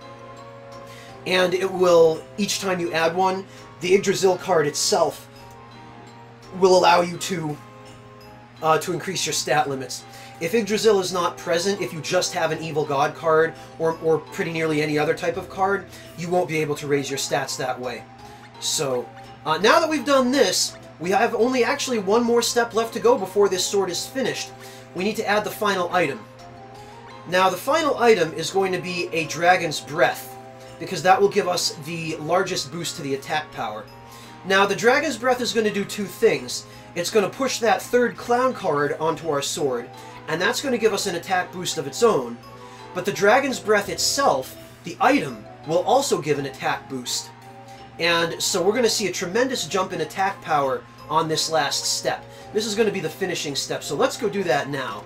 Speaker 1: And it will, each time you add one, the Yggdrasil card itself will allow you to increase your stat limits. If Yggdrasil is not present, if you just have an Evil God card, or pretty nearly any other type of card, you won't be able to raise your stats that way. So, now that we've done this, we have only actually one more step left to go before this sword is finished. We need to add the final item. Now, the final item is going to be a Dragon's Breath, because that will give us the largest boost to the attack power. Now, the Dragon's Breath is going to do two things. It's going to push that third clown card onto our sword, and that's going to give us an attack boost of its own. But the Dragon's Breath itself, the item, will also give an attack boost. And so we're going to see a tremendous jump in attack power on this last step. This is going to be the finishing step, so let's go do that now.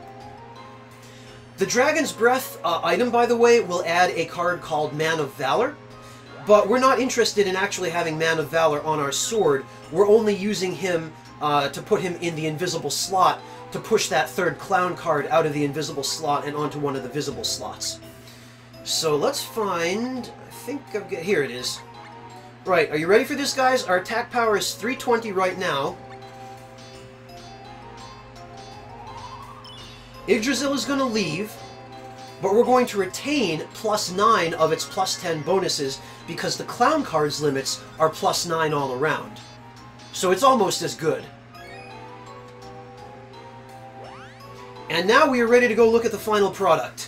Speaker 1: The Dragon's Breath item, by the way, will add a card called Man of Valor, but we're not interested in actually having Man of Valor on our sword. We're only using him to put him in the invisible slot to push that third clown card out of the invisible slot and onto one of the visible slots. So let's find... I think I've got... Here it is. Right, are you ready for this, guys? Our attack power is 320 right now. Yggdrasil is going to leave, but we're going to retain +9 of its +10 bonuses because the clown card's limits are +9 all around. So it's almost as good. And now we are ready to go look at the final product.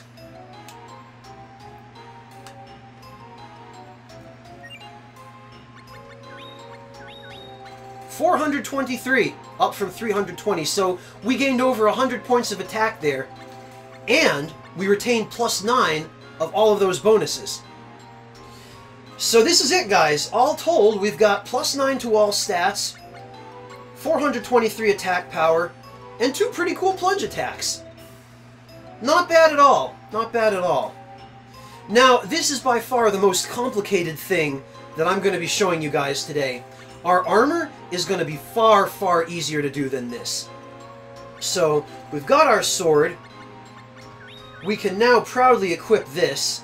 Speaker 1: $423, up from 320, so we gained over 100 points of attack there, and we retained +9 of all of those bonuses. So this is it, guys. All told, we've got +9 to all stats, 423 attack power, and 2 pretty cool plunge attacks. Not bad at all. Not bad at all. Now, this is by far the most complicated thing that I'm going to be showing you guys today. Our armor is going to be far, far easier to do than this. So, we've got our sword. We can now proudly equip this.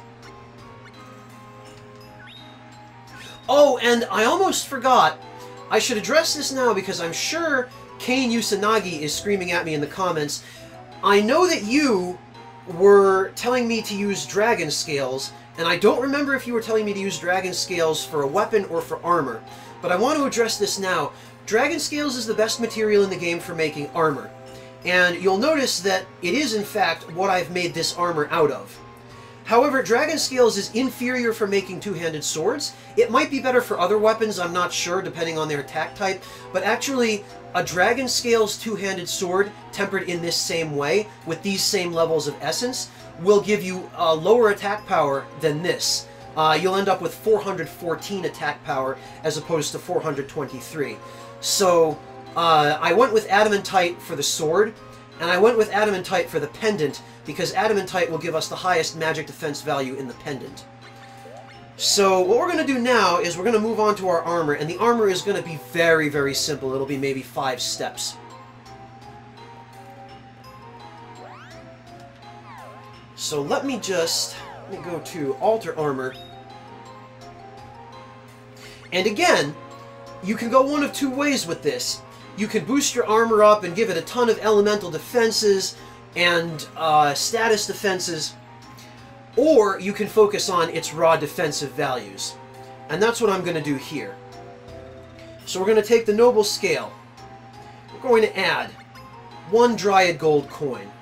Speaker 1: Oh, and I almost forgot. I should address this now because I'm sure Kane Usanagi is screaming at me in the comments. I know that you were telling me to use dragon scales, and I don't remember if you were telling me to use dragon scales for a weapon or for armor. But I want to address this now. Dragon scales is the best material in the game for making armor. And you'll notice that it is, in fact, what I've made this armor out of. However, Dragon Scales is inferior for making two-handed swords. It might be better for other weapons, I'm not sure, depending on their attack type, but actually, a Dragon Scales two-handed sword, tempered in this same way, with these same levels of essence, will give you a lower attack power than this. You'll end up with 414 attack power, as opposed to 423. So, I went with Adamantite for the sword, and I went with Adamantite for the pendant, because Adamantite will give us the highest magic defense value in the pendant. So what we're going to do now is we're going to move on to our armor, and the armor is going to be very, very simple. It'll be maybe 5 steps. So let me go to Alter Armor. And again, you can go one of two ways with this. You can boost your armor up and give it a ton of elemental defenses and status defenses, or you can focus on its raw defensive values. And that's what I'm going to do here. So we're going to take the Noble Scale. We're going to add 1 Dryad Gold coin.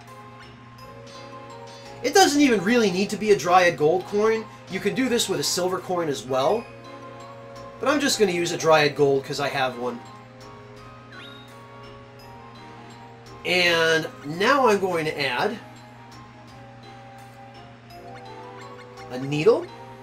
Speaker 1: It doesn't even really need to be a Dryad Gold coin. You can do this with a silver coin as well. But I'm just going to use a Dryad Gold because I have one. And now I'm going to add a needle,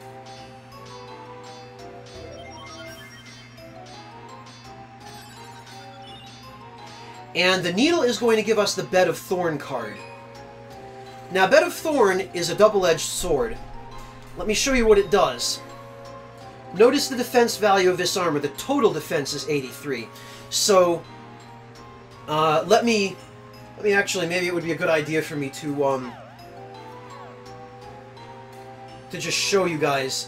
Speaker 1: and the needle is going to give us the Bed of Thorn card. Now, Bed of Thorn is a double-edged sword. Let me show you what it does. Notice the defense value of this armor. The total defense is 83. So, let me actually, maybe it would be a good idea for me to just show you guys.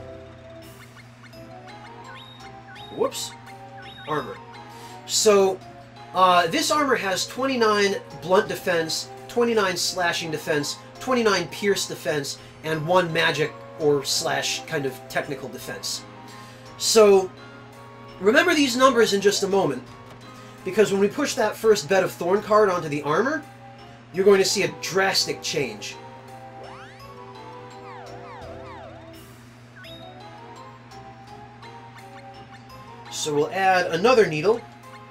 Speaker 1: Whoops. Armor. So, this armor has 29 blunt defense, 29 slashing defense, 29 pierce defense, and 1 magic or slash kind of technical defense. So, remember these numbers in just a moment, because when we push that first Bed of Thorn card onto the armor, you're going to see a drastic change. So we'll add another needle.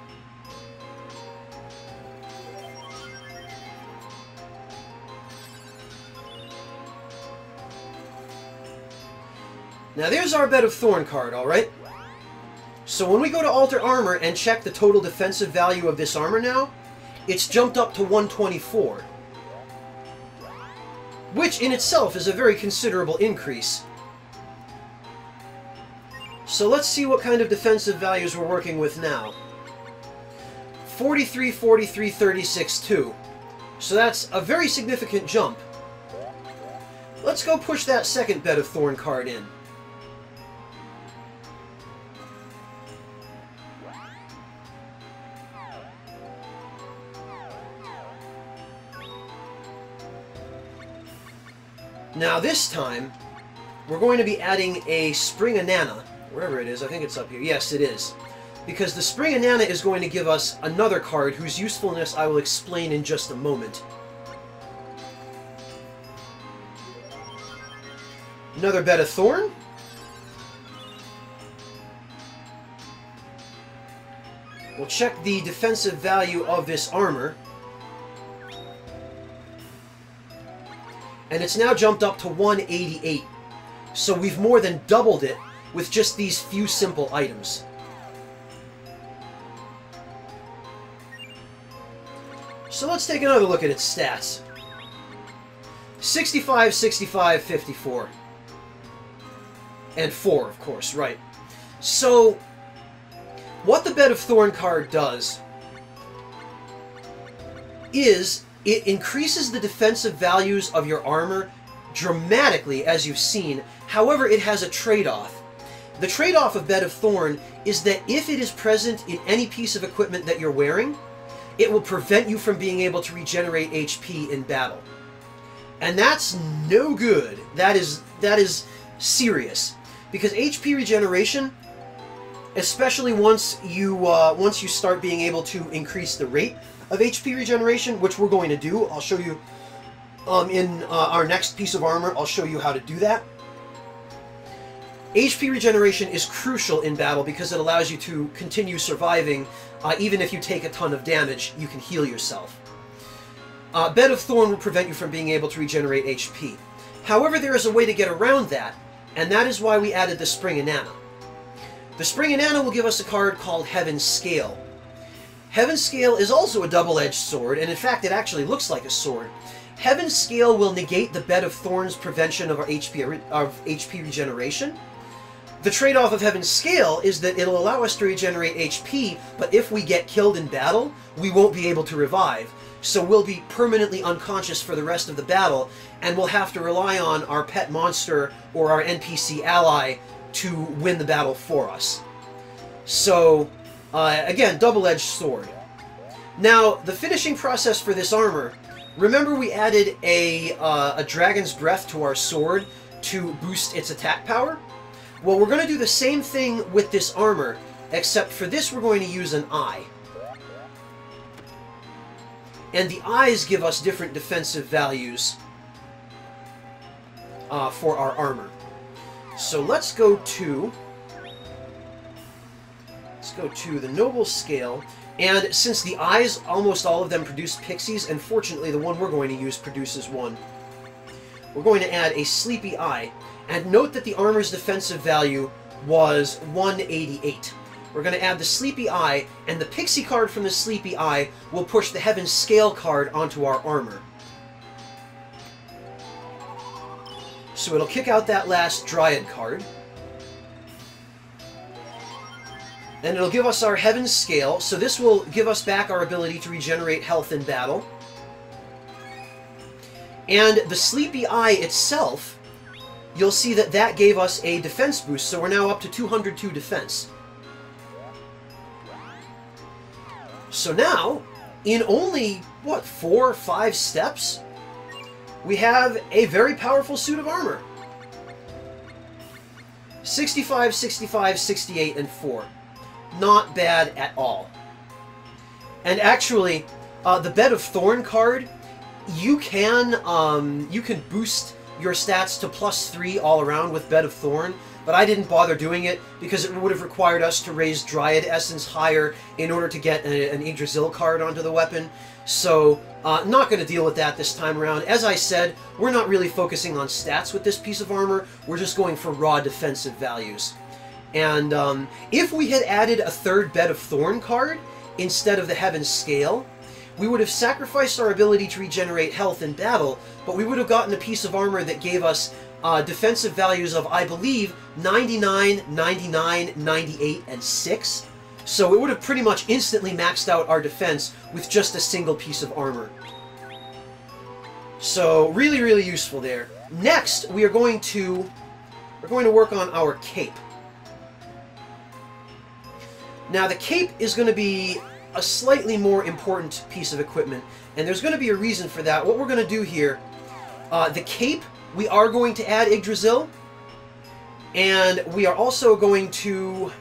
Speaker 1: Now there's our Bed of Thorn card, alright? So when we go to Alter Armor and check the total defensive value of this armor now, it's jumped up to 124. Which in itself is a very considerable increase. So let's see what kind of defensive values we're working with now. 43, 43, 36, 2. So that's a very significant jump. Let's go push that second Bed of Thorn card in. Now this time, we're going to be adding a Spring Anana. Wherever it is, I think it's up here. Yes, it is. Because the Spring Anana is going to give us another card whose usefulness I will explain in just a moment. Another Bed of Thorn. We'll check the defensive value of this armor. And it's now jumped up to 188. So we've more than doubled it with just these few simple items. So let's take another look at its stats. 65, 65, 54. And 4, of course, right. So, what the Bed of Thorn card does is it increases the defensive values of your armor dramatically, as you've seen. However, it has a trade-off. The trade-off of Bed of Thorn is that if it is present in any piece of equipment that you're wearing, it will prevent you from being able to regenerate HP in battle. And that's no good. That is serious. Because HP regeneration, especially once you start being able to increase the rate of HP regeneration, which we're going to do. I'll show you In our next piece of armor, I'll show you how to do that. HP regeneration is crucial in battle because it allows you to continue surviving. Even if you take a ton of damage, you can heal yourself. Bed of Thorn will prevent you from being able to regenerate HP. However, there is a way to get around that, and that is why we added the Spring Inanna. The Spring Inanna will give us a card called Heaven's Scale. Heaven's Scale is also a double-edged sword, and in fact it actually looks like a sword. Heaven's Scale will negate the Bed of Thorn's prevention of our HP regeneration. The trade-off of Heaven's Scale is that it'll allow us to regenerate HP, but if we get killed in battle, we won't be able to revive. So we'll be permanently unconscious for the rest of the battle, and we'll have to rely on our pet monster or our NPC ally to win the battle for us. So, again, double-edged sword. Now, the finishing process for this armor, remember we added a Dragon's Breath to our sword to boost its attack power? Well, we're going to do the same thing with this armor, except for this we're going to use an eye. And the eyes give us different defensive values for our armor. So let's go to the Noble Scale, and since the eyes, almost all of them produce pixies, and fortunately the one we're going to use produces one, we're going to add a Sleepy Eye. And note that the armor's defensive value was 188. We're going to add the Sleepy Eye, and the Pixie card from the Sleepy Eye will push the Heaven's Scale card onto our armor. So it'll kick out that last Dryad card. And it'll give us our Heaven's Scale, so this will give us back our ability to regenerate health in battle. And the Sleepy Eye itself, you'll see that that gave us a defense boost, so we're now up to 202 defense. So now, in only, what, 4 or 5 steps, we have a very powerful suit of armor. 65, 65, 68, and 4. Not bad at all. And actually, the Bed of Thorn card, you can boost your stats to +3 all around with Bed of Thorn, but I didn't bother doing it because it would have required us to raise Dryad Essence higher in order to get an Yggdrasil card onto the weapon. So, not going to deal with that this time around. As I said, we're not really focusing on stats with this piece of armor, we're just going for raw defensive values. And if we had added a third Bed of Thorn card instead of the Heaven's Scale, we would have sacrificed our ability to regenerate health in battle, but we would have gotten a piece of armor that gave us defensive values of, I believe, 99, 99, 98, and 6. So it would have pretty much instantly maxed out our defense with just a single piece of armor. So really, really useful there. Next, we're going to work on our cape. Now the cape is going to be a slightly more important piece of equipment, and there's going to be a reason for that. What we're going to do here, the cape, we are going to add Yggdrasil, and we are also going to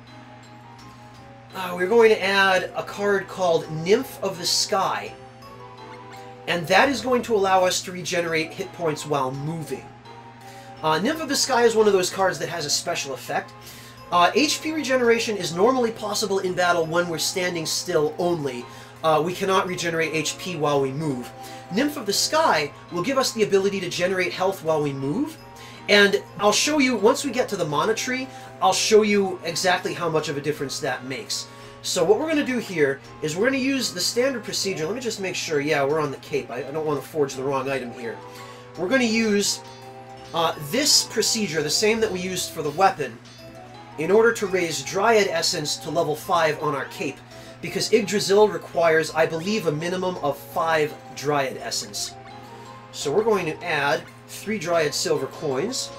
Speaker 1: add a card called Nymph of the Sky, and that is going to allow us to regenerate hit points while moving. Nymph of the Sky is one of those cards that has a special effect. HP regeneration is normally possible in battle when we're standing still only. We cannot regenerate HP while we move. Nymph of the Sky will give us the ability to generate health while we move, and I'll show you, once we get to the mana tree, I'll show you exactly how much of a difference that makes. So what we're going to do here is we're going to use the standard procedure. Let me just make sure, yeah, we're on the cape. I don't want to forge the wrong item here. We're going to use this procedure, the same that we used for the weapon, in order to raise Dryad Essence to level 5 on our cape, because Yggdrasil requires, I believe, a minimum of 5 Dryad Essence. So we're going to add 3 Dryad Silver Coins.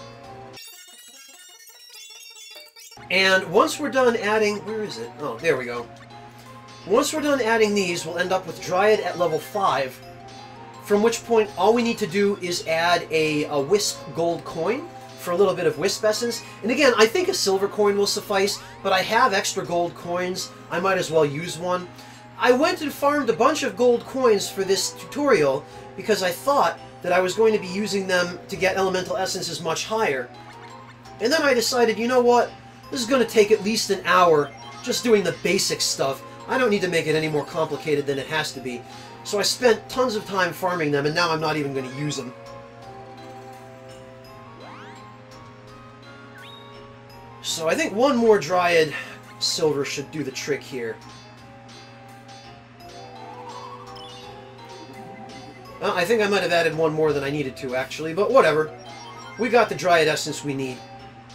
Speaker 1: And once we're done adding... where is it? Oh, there we go. Once we're done adding these, we'll end up with Dryad at level 5, from which point all we need to do is add a Wisp Gold Coin for a little bit of Wisp Essence. And again, I think a silver coin will suffice, but I have extra gold coins. I might as well use one. I went and farmed a bunch of gold coins for this tutorial because I thought, that I was going to be using them to get elemental essences much higher. And then I decided, you know what? This is going to take at least an hour just doing the basic stuff. I don't need to make it any more complicated than it has to be. So I spent tons of time farming them, and now I'm not even going to use them. So I think one more Dryad Silver should do the trick here. I think I might have added one more than I needed to, actually, but whatever. We got the Dryad Essence we need.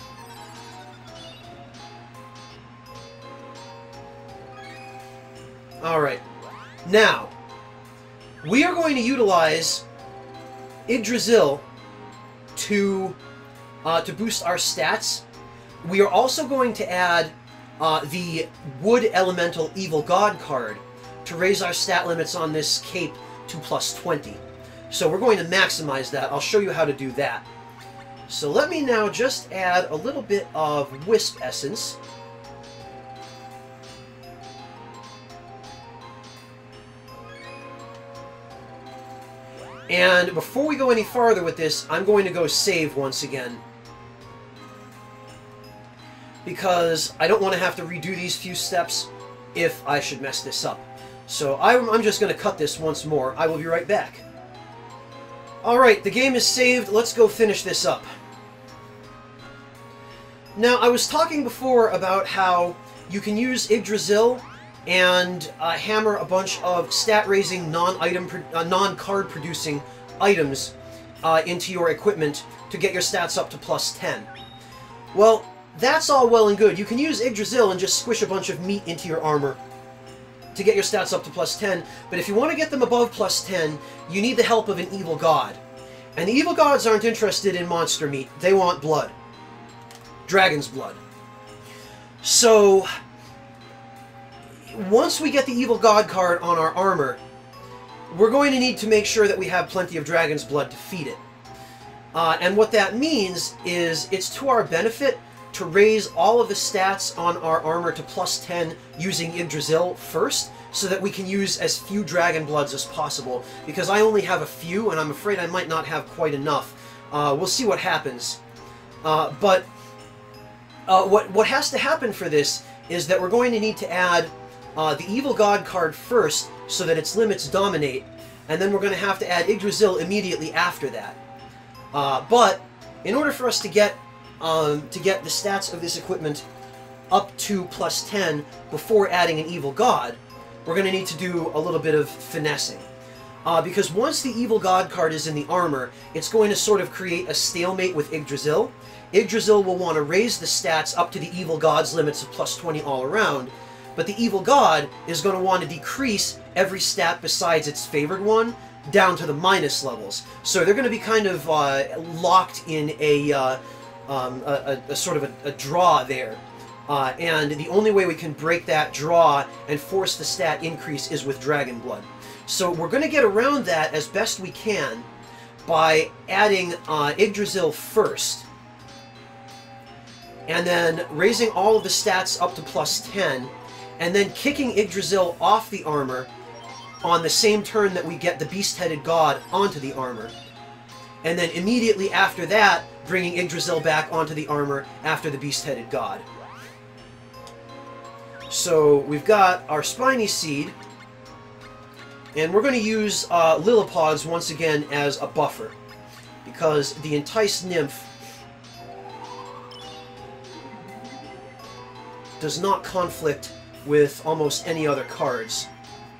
Speaker 1: Alright. Now, we are going to utilize Yggdrasil to boost our stats. We are also going to add the Wood Elemental Evil God card to raise our stat limits on this cape to +20. So we're going to maximize that. I'll show you how to do that. So let me now just add a little bit of Wisp Essence. And before we go any farther with this, I'm going to go save once again. Because I don't want to have to redo these few steps if I should mess this up. So I'm just going to cut this once more. I will be right back. Alright, the game is saved. Let's go finish this up. Now, I was talking before about how you can use Yggdrasil and hammer a bunch of stat-raising, non-card producing items into your equipment to get your stats up to +10. Well, that's all well and good. You can use Yggdrasil and just squish a bunch of meat into your armor to get your stats up to +10, but if you want to get them above +10, you need the help of an evil god. And the evil gods aren't interested in monster meat. They want blood. Dragon's blood. So, once we get the evil god card on our armor, we're going to need to make sure that we have plenty of dragon's blood to feed it. And what that means is it's to our benefit to raise all of the stats on our armor to +10 using Yggdrasil first, so that we can use as few Dragon Bloods as possible, because I only have a few, and I'm afraid I might not have quite enough. We'll see what happens. But what has to happen for this is that we're going to need to add the Evil God card first, so that its limits dominate, and then we're going to have to add Yggdrasil immediately after that. But in order for us to get the stats of this equipment up to +10 before adding an Evil God, we're going to need to do a little bit of finessing. Because once the Evil God card is in the armor, it's going to sort of create a stalemate with Yggdrasil. Yggdrasil will want to raise the stats up to the Evil God's limits of +20 all around, but the Evil God is going to want to decrease every stat besides its favored one down to the minus levels. So they're going to be kind of locked in a sort of a draw there. And the only way we can break that draw and force the stat increase is with Dragon Blood. So we're going to get around that as best we can by adding Yggdrasil first, and then raising all of the stats up to +10, and then kicking Yggdrasil off the armor on the same turn that we get the Beast-Headed God onto the armor. And then immediately after that, bringing Yggdrasil back onto the armor after the Beast-Headed God. So we've got our Spiny Seed, and we're going to use Lillipods once again as a buffer, because the Enticed Nymph does not conflict with almost any other cards.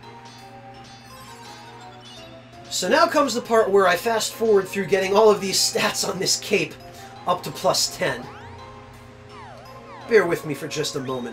Speaker 1: So now comes the part where I fast forward through getting all of these stats on this cape up to +10. Bear with me for just a moment.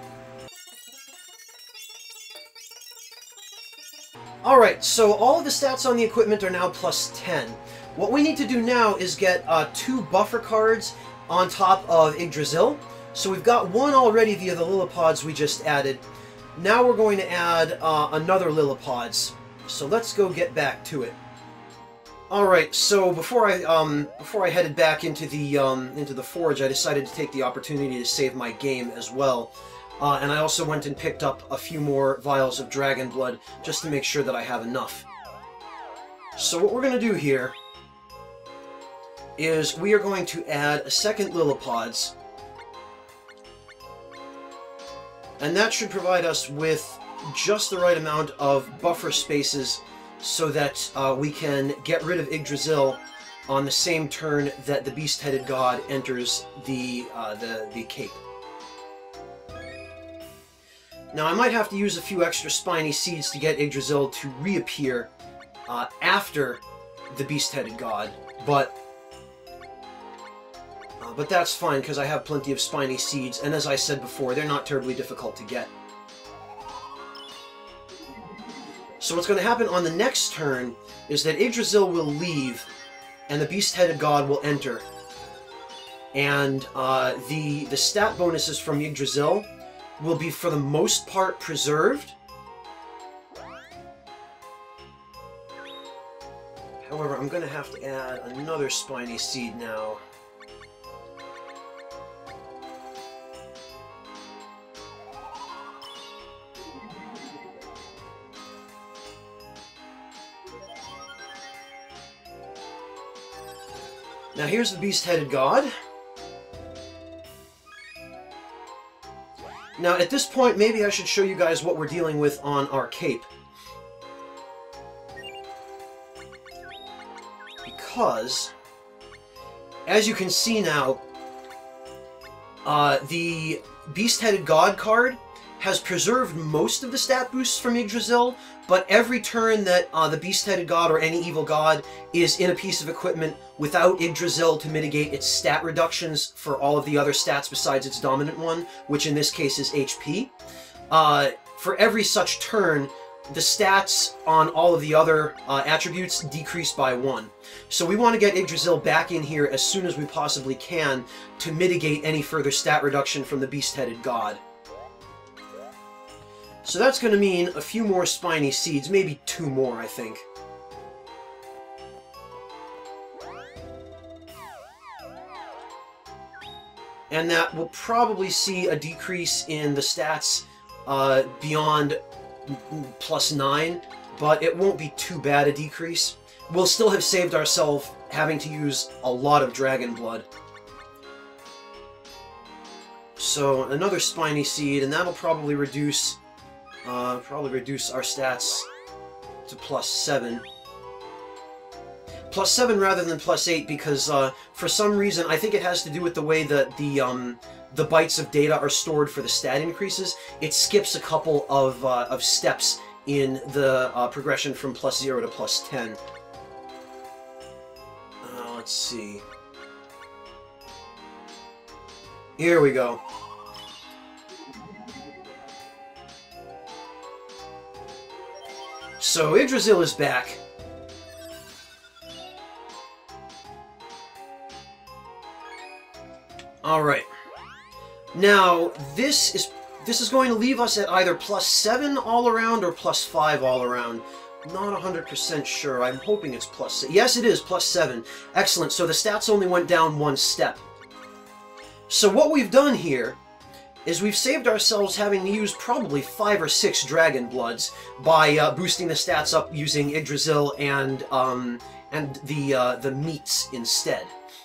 Speaker 1: Alright, so all of the stats on the equipment are now +10. What we need to do now is get 2 buffer cards on top of Yggdrasil. So we've got one already via the Lillipods we just added. Now we're going to add another Lillipods. So let's go get back to it. Alright, so before I headed back into the forge, I decided to take the opportunity to save my game as well. And I also went and picked up a few more vials of Dragon Blood, just to make sure that I have enough. So what we're going to do here is we are going to add a second Lillipods. And that should provide us with just the right amount of buffer spaces so that we can get rid of Yggdrasil on the same turn that the Beast-Headed God enters the cape. Now I might have to use a few extra spiny seeds to get Yggdrasil to reappear after the Beast-Headed God, but that's fine because I have plenty of spiny seeds, and as I said before, they're not terribly difficult to get. So what's going to happen on the next turn is that Yggdrasil will leave, and the Beast-Headed God will enter. And the stat bonuses from Yggdrasil will be, for the most part, preserved. However, I'm going to have to add another spiny seed now. Now here's the Beast-Headed God. Now at this point, maybe I should show you guys what we're dealing with on our cape. Because, as you can see now, the Beast-Headed God card has preserved most of the stat boosts from Yggdrasil, but every turn that the Beast-Headed God or any evil god is in a piece of equipment without Yggdrasil to mitigate its stat reductions for all of the other stats besides its dominant one, which in this case is HP, for every such turn, the stats on all of the other attributes decrease by 1. So we want to get Yggdrasil back in here as soon as we possibly can to mitigate any further stat reduction from the Beast-Headed God. So that's going to mean a few more spiny seeds, maybe 2 more, I think. And that will probably see a decrease in the stats beyond +9, but it won't be too bad a decrease. We'll still have saved ourselves having to use a lot of dragon blood. So another spiny seed, and that'll probably reduce our stats to +7. +7 rather than +8 because for some reason, I think it has to do with the way that the bytes of data are stored for the stat increases. It skips a couple of steps in the progression from +0 to +10. Let's see. Here we go. So Yggdrasil is back. Alright. Now, this is going to leave us at either +7 all around or +5 all around. Not 100% sure. I'm hoping it's +6. Yes, it is +7. Excellent. So the stats only went down 1 step. So what we've done here is we've saved ourselves having to use probably 5 or 6 Dragon Bloods by boosting the stats up using Yggdrasil and the meats instead.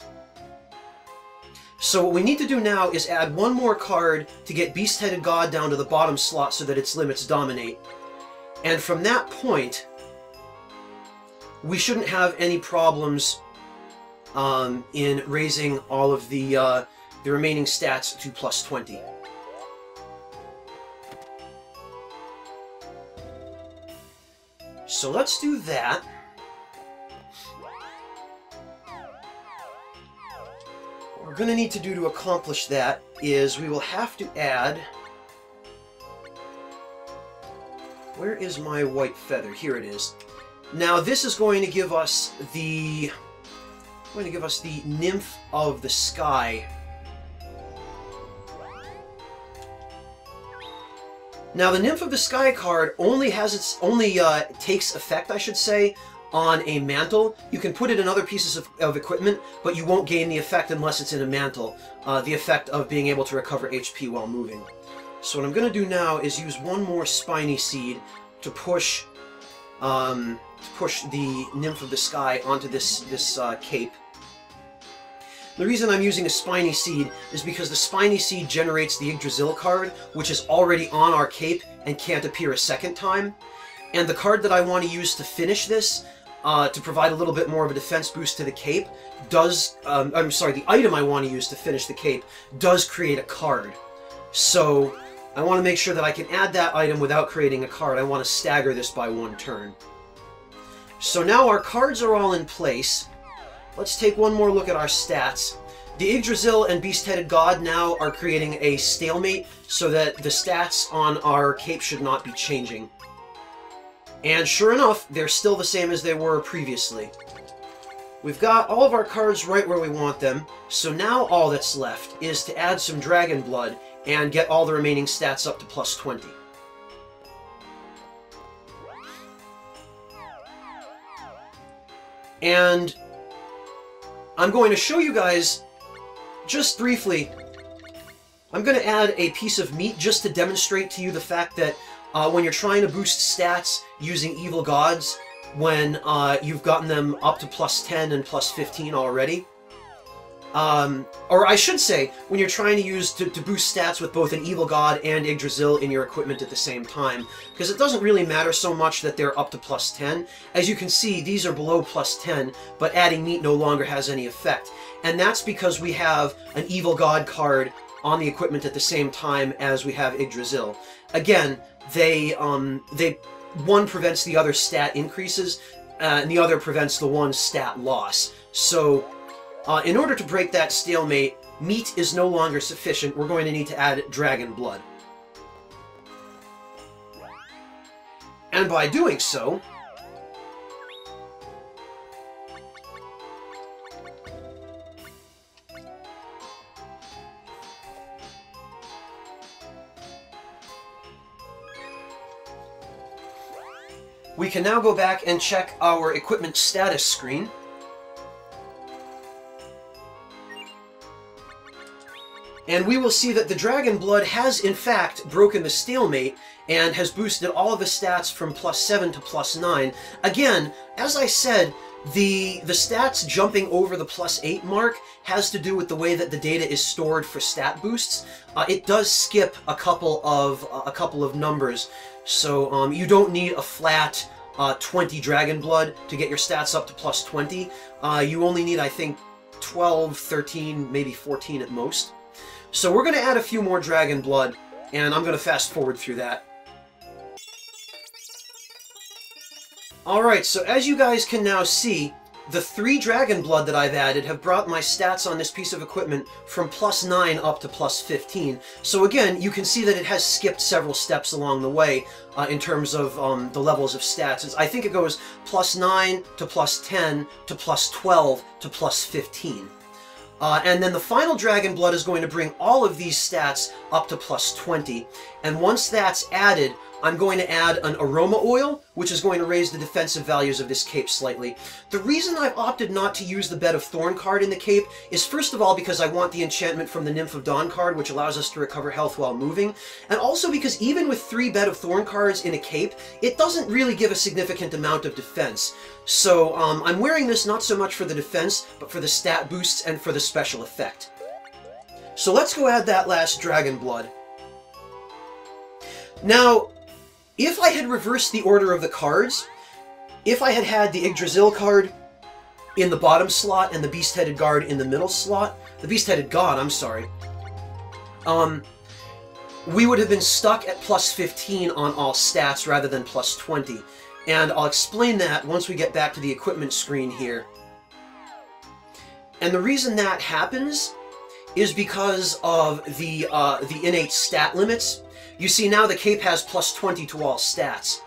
Speaker 1: So what we need to do now is add 1 more card to get Beast-Headed God down to the bottom slot so that its limits dominate. And from that point, we shouldn't have any problems in raising all of the remaining stats to +20. So let's do that. What we're going to need to do to accomplish that is we will have to add... Where is my white feather? Here it is. Now this is going to give us the... Nymph of the Sky. Now the Nymph of the Sky card only takes effect, I should say, on a mantle. You can put it in other pieces of equipment, but you won't gain the effect unless it's in a mantle. The effect of being able to recover HP while moving. So what I'm going to do now is use 1 more spiny seed to push the Nymph of the Sky onto this cape. The reason I'm using a Spiny Seed is because the Spiny Seed generates the Yggdrasil card, which is already on our cape and can't appear a second time. And the card that I want to use to finish this, to provide a little bit more of a defense boost to the cape, does... the item I want to use to finish the cape does create a card. So I want to make sure that I can add that item without creating a card. I want to stagger this by one turn. So now our cards are all in place. Let's take one more look at our stats. The Yggdrasil and Beast-Headed God now are creating a stalemate, so that the stats on our cape should not be changing. And sure enough, they're still the same as they were previously. We've got all of our cards right where we want them, so now all that's left is to add some Dragon Blood and get all the remaining stats up to plus 20. And I'm going to show you guys, just briefly, I'm going to add a piece of meat just to demonstrate to you the fact that when you're trying to boost stats using Evil Gods, when you've gotten them up to plus 10 and plus 15 already, or I should say, when you're trying to boost stats with both an Evil God and Yggdrasil in your equipment at the same time, because it doesn't really matter so much that they're up to plus 10. As you can see, these are below plus 10, but adding meat no longer has any effect. And that's because we have an Evil God card on the equipment at the same time as we have Yggdrasil. Again, one prevents the other stat increases, and the other prevents the one stat loss. So, in order to break that stalemate, meat is no longer sufficient. We're going to need to add Dragon Blood. And by doing so, we can now go back and check our equipment status screen. And we will see that the Dragon Blood has, in fact, broken the stalemate and has boosted all of the stats from plus 7 to plus 9. Again, as I said, the stats jumping over the plus 8 mark has to do with the way that the data is stored for stat boosts. It does skip a couple of numbers, so you don't need a flat 20 Dragon Blood to get your stats up to plus 20. You only need, I think, 12, 13, maybe 14 at most. So we're going to add a few more Dragon Blood, and I'm going to fast forward through that. Alright, so as you guys can now see, the 3 Dragon Blood that I've added have brought my stats on this piece of equipment from plus 9 up to plus 15. So again, you can see that it has skipped several steps along the way in terms of the levels of stats. I think it goes plus 9 to plus 10 to plus 12 to plus 15. And then the final Dragon Blood is going to bring all of these stats up to plus 20. And once that's added, I'm going to add an Aroma Oil, which is going to raise the defensive values of this cape slightly. The reason I've opted not to use the Bed of Thorn card in the cape is first of all because I want the enchantment from the Nymph of Dawn card, which allows us to recover health while moving, and also because even with 3 Bed of Thorn cards in a cape, it doesn't really give a significant amount of defense. So I'm wearing this not so much for the defense, but for the stat boosts and for the special effect. So let's go add that last Dragon Blood. Now, if I had reversed the order of the cards, if I had had the Yggdrasil card in the bottom slot and the Beast-Headed God in the middle slot, the Beast-Headed God, I'm sorry, we would have been stuck at plus 15 on all stats rather than plus 20. And I'll explain that once we get back to the equipment screen here. And the reason that happens is because of the innate stat limits. You see now the cape has plus 20 to all stats.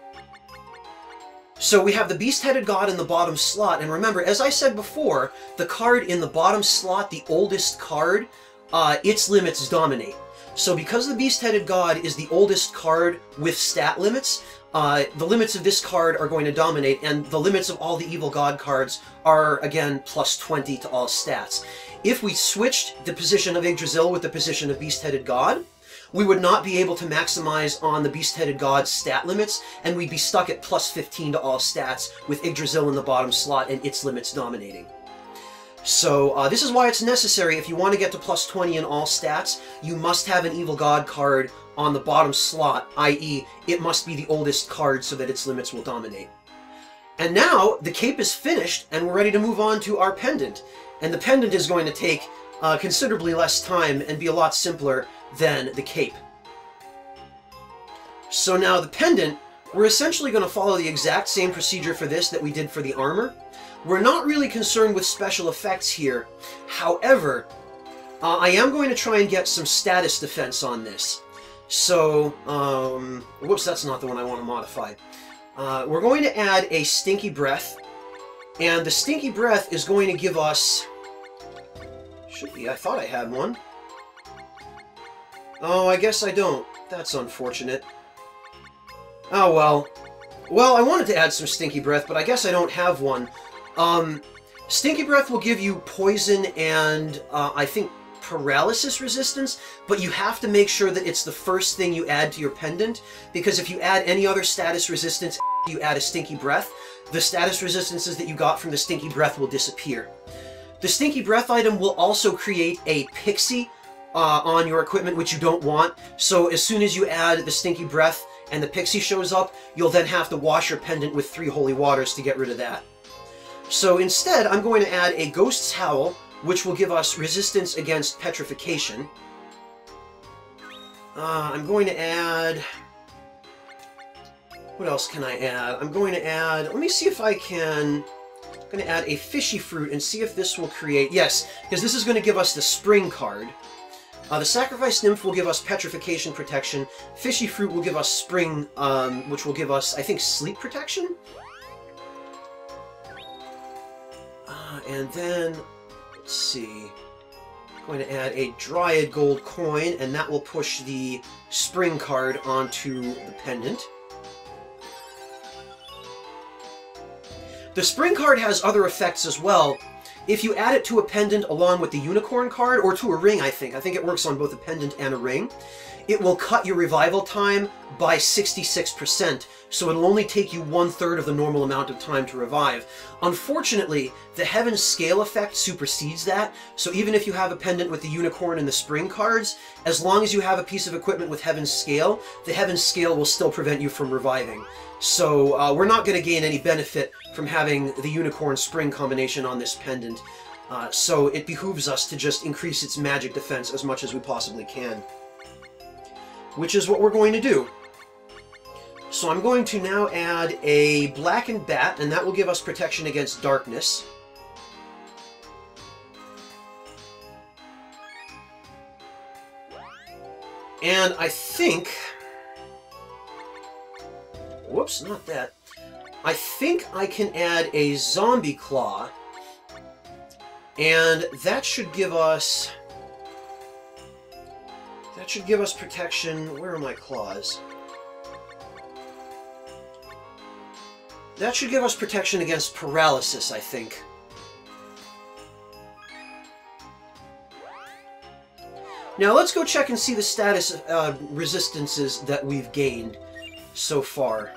Speaker 1: So we have the Beast-Headed God in the bottom slot, and remember, as I said before, the card in the bottom slot, the oldest card, its limits dominate. So because the Beast-Headed God is the oldest card with stat limits, the limits of this card are going to dominate, and the limits of all the Evil God cards are, again, plus 20 to all stats. If we switched the position of Yggdrasil with the position of Beast-Headed God, we would not be able to maximize on the Beast-Headed God's stat limits, and we'd be stuck at plus 15 to all stats with Yggdrasil in the bottom slot and its limits dominating. So this is why it's necessary. If you want to get to plus 20 in all stats, you must have an Evil God card on the bottom slot, i.e. it must be the oldest card so that its limits will dominate. And now the cape is finished and we're ready to move on to our pendant. And the pendant is going to take considerably less time and be a lot simpler than the cape. So now the pendant, we're essentially going to follow the exact same procedure for this that we did for the armor. We're not really concerned with special effects here. However, I am going to try and get some status defense on this. So, whoops, that's not the one I want to modify. We're going to add a Stinky Breath, and the Stinky Breath is going to give us... Should be, I thought I had one. Oh, I guess I don't. That's unfortunate. Oh, well. Well, I wanted to add some Stinky Breath, but I guess I don't have one. Stinky Breath will give you poison and, I think, paralysis resistance, but you have to make sure that it's the first thing you add to your pendant, because if you add any other status resistance, you add a Stinky Breath, the status resistances that you got from the Stinky Breath will disappear. The Stinky Breath item will also create a pixie on your equipment, which you don't want, so as soon as you add the Stinky Breath and the pixie shows up, you'll then have to wash your pendant with 3 holy waters to get rid of that. So instead, I'm going to add a Ghost's Howl, which will give us resistance against petrification. I'm going to add... What else can I add? I'm going to add... Let me see if I can... I'm going to add a Fishy Fruit and see if this will create... Yes, because this is going to give us the Spring card. The Sacrifice Nymph will give us Petrification Protection. Fishy Fruit will give us Spring, which will give us, I think, Sleep Protection? And then... Let's see. I'm going to add a Dryad Gold Coin, and that will push the Spring card onto the pendant. The Spring card has other effects as well. If you add it to a pendant along with the Unicorn card, or to a ring, I think it works on both a pendant and a ring, it will cut your revival time by 66%, so it'll only take you 1/3 of the normal amount of time to revive. Unfortunately, the Heaven's Scale effect supersedes that, so even if you have a pendant with the Unicorn and the Spring cards, as long as you have a piece of equipment with Heaven's Scale, the Heaven's Scale will still prevent you from reviving. So we're not going to gain any benefit from having the Unicorn-Spring combination on this pendant, so it behooves us to just increase its magic defense as much as we possibly can. Which is what we're going to do. So I'm going to now add a Blackened Bat, and that will give us protection against darkness. And I think... Whoops, not that. I think I can add a Zombie Claw, and that should give us... That should give us protection... Where are my claws? That should give us protection against paralysis, I think. Now let's go check and see the status resistances that we've gained so far.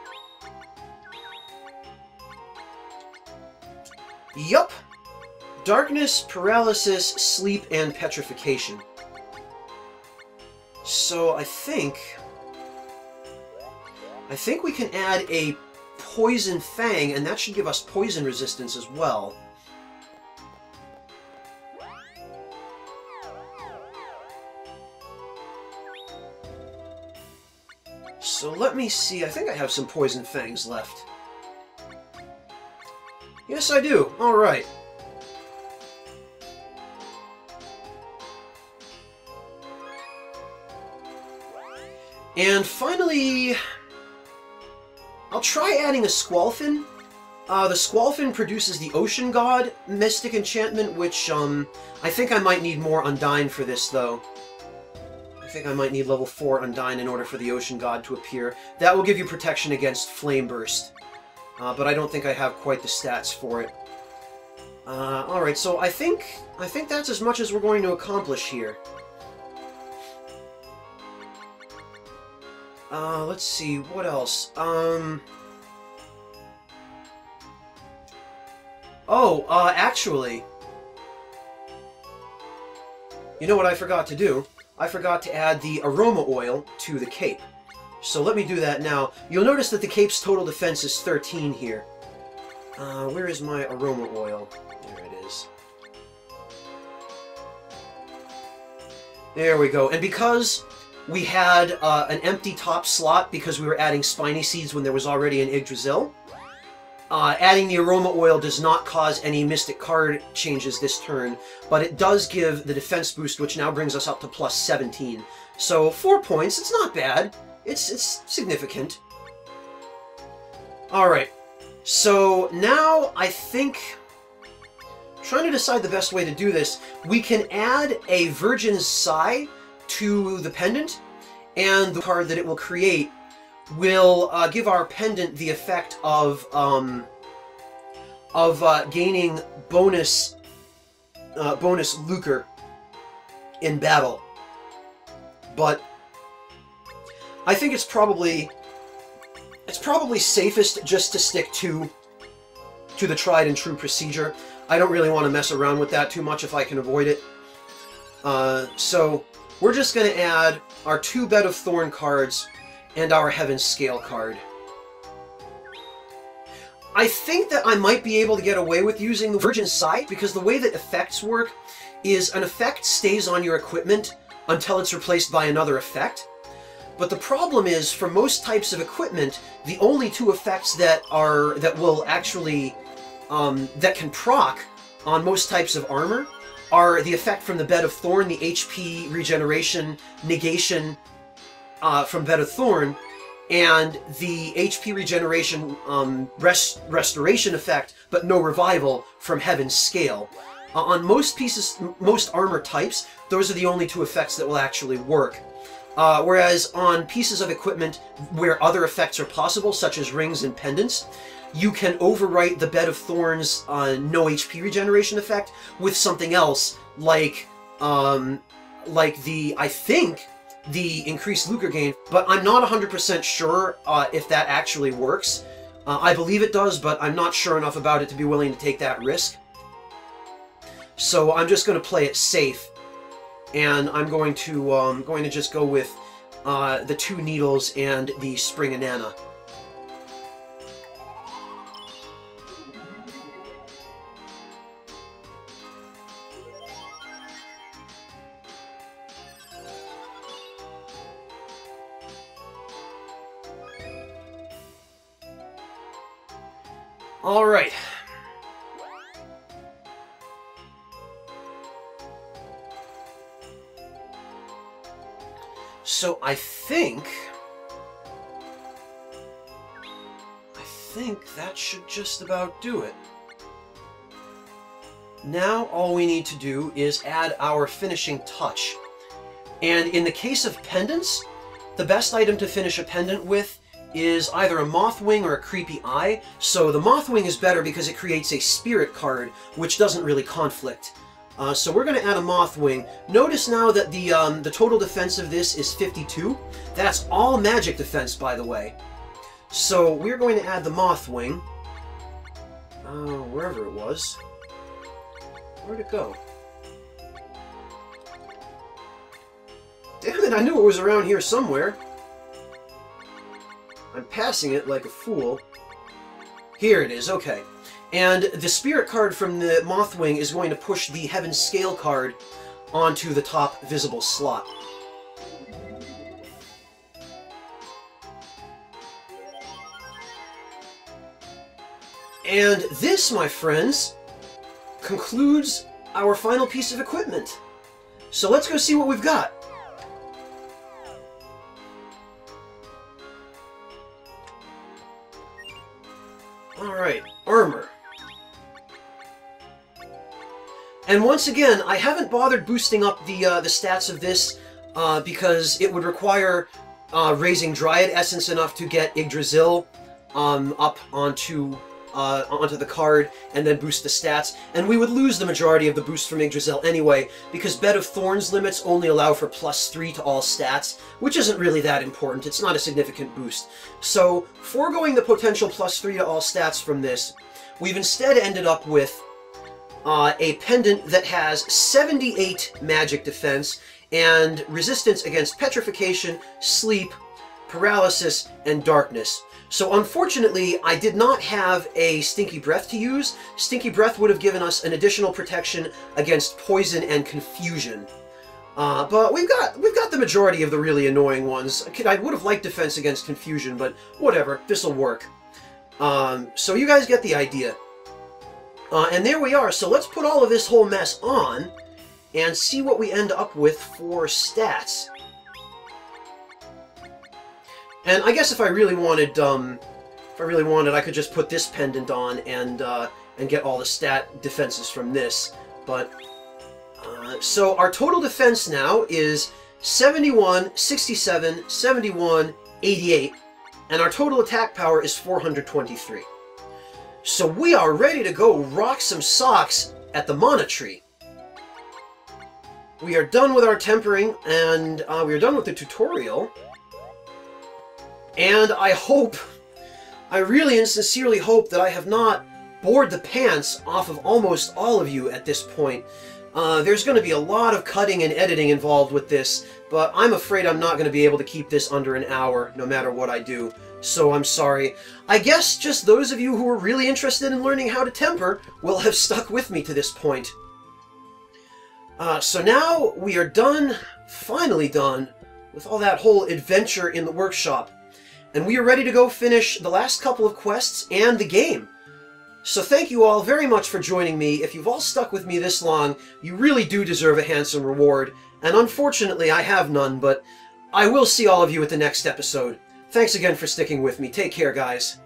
Speaker 1: Yup! Darkness, paralysis, sleep, and petrification. So I think we can add a Poison Fang, and that should give us poison resistance as well. So let me see, I think I have some Poison Fangs left. Yes, I do. Alright. And finally, I'll try adding a Squalfin. The Squalfin produces the Ocean God Mystic Enchantment, which, I think I might need more Undyne for this, though. I think I might need level 4 Undyne in order for the Ocean God to appear. That will give you protection against Flame Burst. But I don't think I have quite the stats for it. Alright, so I think that's as much as we're going to accomplish here. Let's see, what else? Actually, You know what I forgot to do? I forgot to add the aroma oil to the cape. So let me do that now. You'll notice that the cape's total defense is 13 here. Where is my aroma oil? There it is. There we go. And because we had an empty top slot because we were adding spiny seeds when there was already an Yggdrasil, adding the aroma oil does not cause any mystic card changes this turn, but it does give the defense boost, which now brings us up to plus 17. So 4 points, it's not bad. It's significant. Alright, so now I think, trying to decide the best way to do this, we can add a Virgin's Sigh to the pendant, and the card that it will create will give our pendant the effect of gaining bonus lucre in battle. But I think it's probably safest just to stick to the tried and true procedure. I don't really want to mess around with that too much if I can avoid it. So we're just going to add our 2 Bed of Thorn cards and our Heaven's Scale card. I think that I might be able to get away with using the Virgin's Sigh, because the way that effects work is an effect stays on your equipment until it's replaced by another effect. But the problem is, for most types of equipment, the only 2 effects that will actually that can proc on most types of armor are the effect from the Bed of Thorn, the HP regeneration negation from Bed of Thorn, and the HP regeneration restoration effect, but no revival from Heaven's Scale. On most armor types, those are the only 2 effects that will actually work. Whereas on pieces of equipment where other effects are possible, such as rings and pendants, you can overwrite the Bed of Thorns' no HP regeneration effect with something else, like I think the increased lucre gain, but I'm not 100% sure if that actually works. I believe it does, but I'm not sure enough about it to be willing to take that risk. So I'm just going to play it safe, and I'm going to just go with the 2 needles and the Spring Inanna. All right. So I think that should just about do it. Now all we need to do is add our finishing touch. And in the case of pendants, the best item to finish a pendant with is either a Mothwing or a Creepy Eye. So the Mothwing is better because it creates a spirit card, which doesn't really conflict. So we're going to add a Mothwing. Notice now that the total defense of this is 52. That's all magic defense, by the way. So we're going to add the Mothwing. Wherever it was. Where'd it go? Damn it, I knew it was around here somewhere. I'm passing it like a fool. Here it is, okay. And the spirit card from the Mothwing is going to push the Heaven's Scale card onto the top visible slot. And this, my friends, concludes our final piece of equipment. So let's go see what we've got. Alright, armor. And once again, I haven't bothered boosting up the stats of this because it would require raising Dryad Essence enough to get Yggdrasil up onto the card and then boost the stats, and we would lose the majority of the boost from Yggdrasil anyway, because Bed of Thorns limits only allow for +3 to all stats, which isn't really that important. It's not a significant boost. So, foregoing the potential +3 to all stats from this, we've instead ended up with a pendant that has 78 magic defense and resistance against petrification, sleep, paralysis, and darkness. So unfortunately, I did not have a Stinky Breath to use. Stinky Breath would have given us an additional protection against poison and confusion. But we've got the majority of the really annoying ones. I would have liked defense against confusion, but whatever, this'll work. So you guys get the idea. And there we are. So let's put all of this whole mess on and see what we end up with for stats. And I guess if I really wanted, I could just put this pendant on and get all the stat defenses from this. But so our total defense now is 71, 67, 71, 88, and our total attack power is 423. So we are ready to go rock some socks at the Mana Tree. We are done with our tempering, and we are done with the tutorial. And I really and sincerely hope that I have not bored the pants off of almost all of you at this point. There's going to be a lot of cutting and editing involved with this, but I'm afraid I'm not going to be able to keep this under an hour, no matter what I do. So I'm sorry. I guess just those of you who are really interested in learning how to temper will have stuck with me to this point. So now we are done, finally done, with all that whole adventure in the workshop. And we are ready to go finish the last couple of quests and the game. So thank you all very much for joining me. If you've all stuck with me this long, you really do deserve a handsome reward. And unfortunately, I have none, but I will see all of you at the next episode. Thanks again for sticking with me. Take care, guys.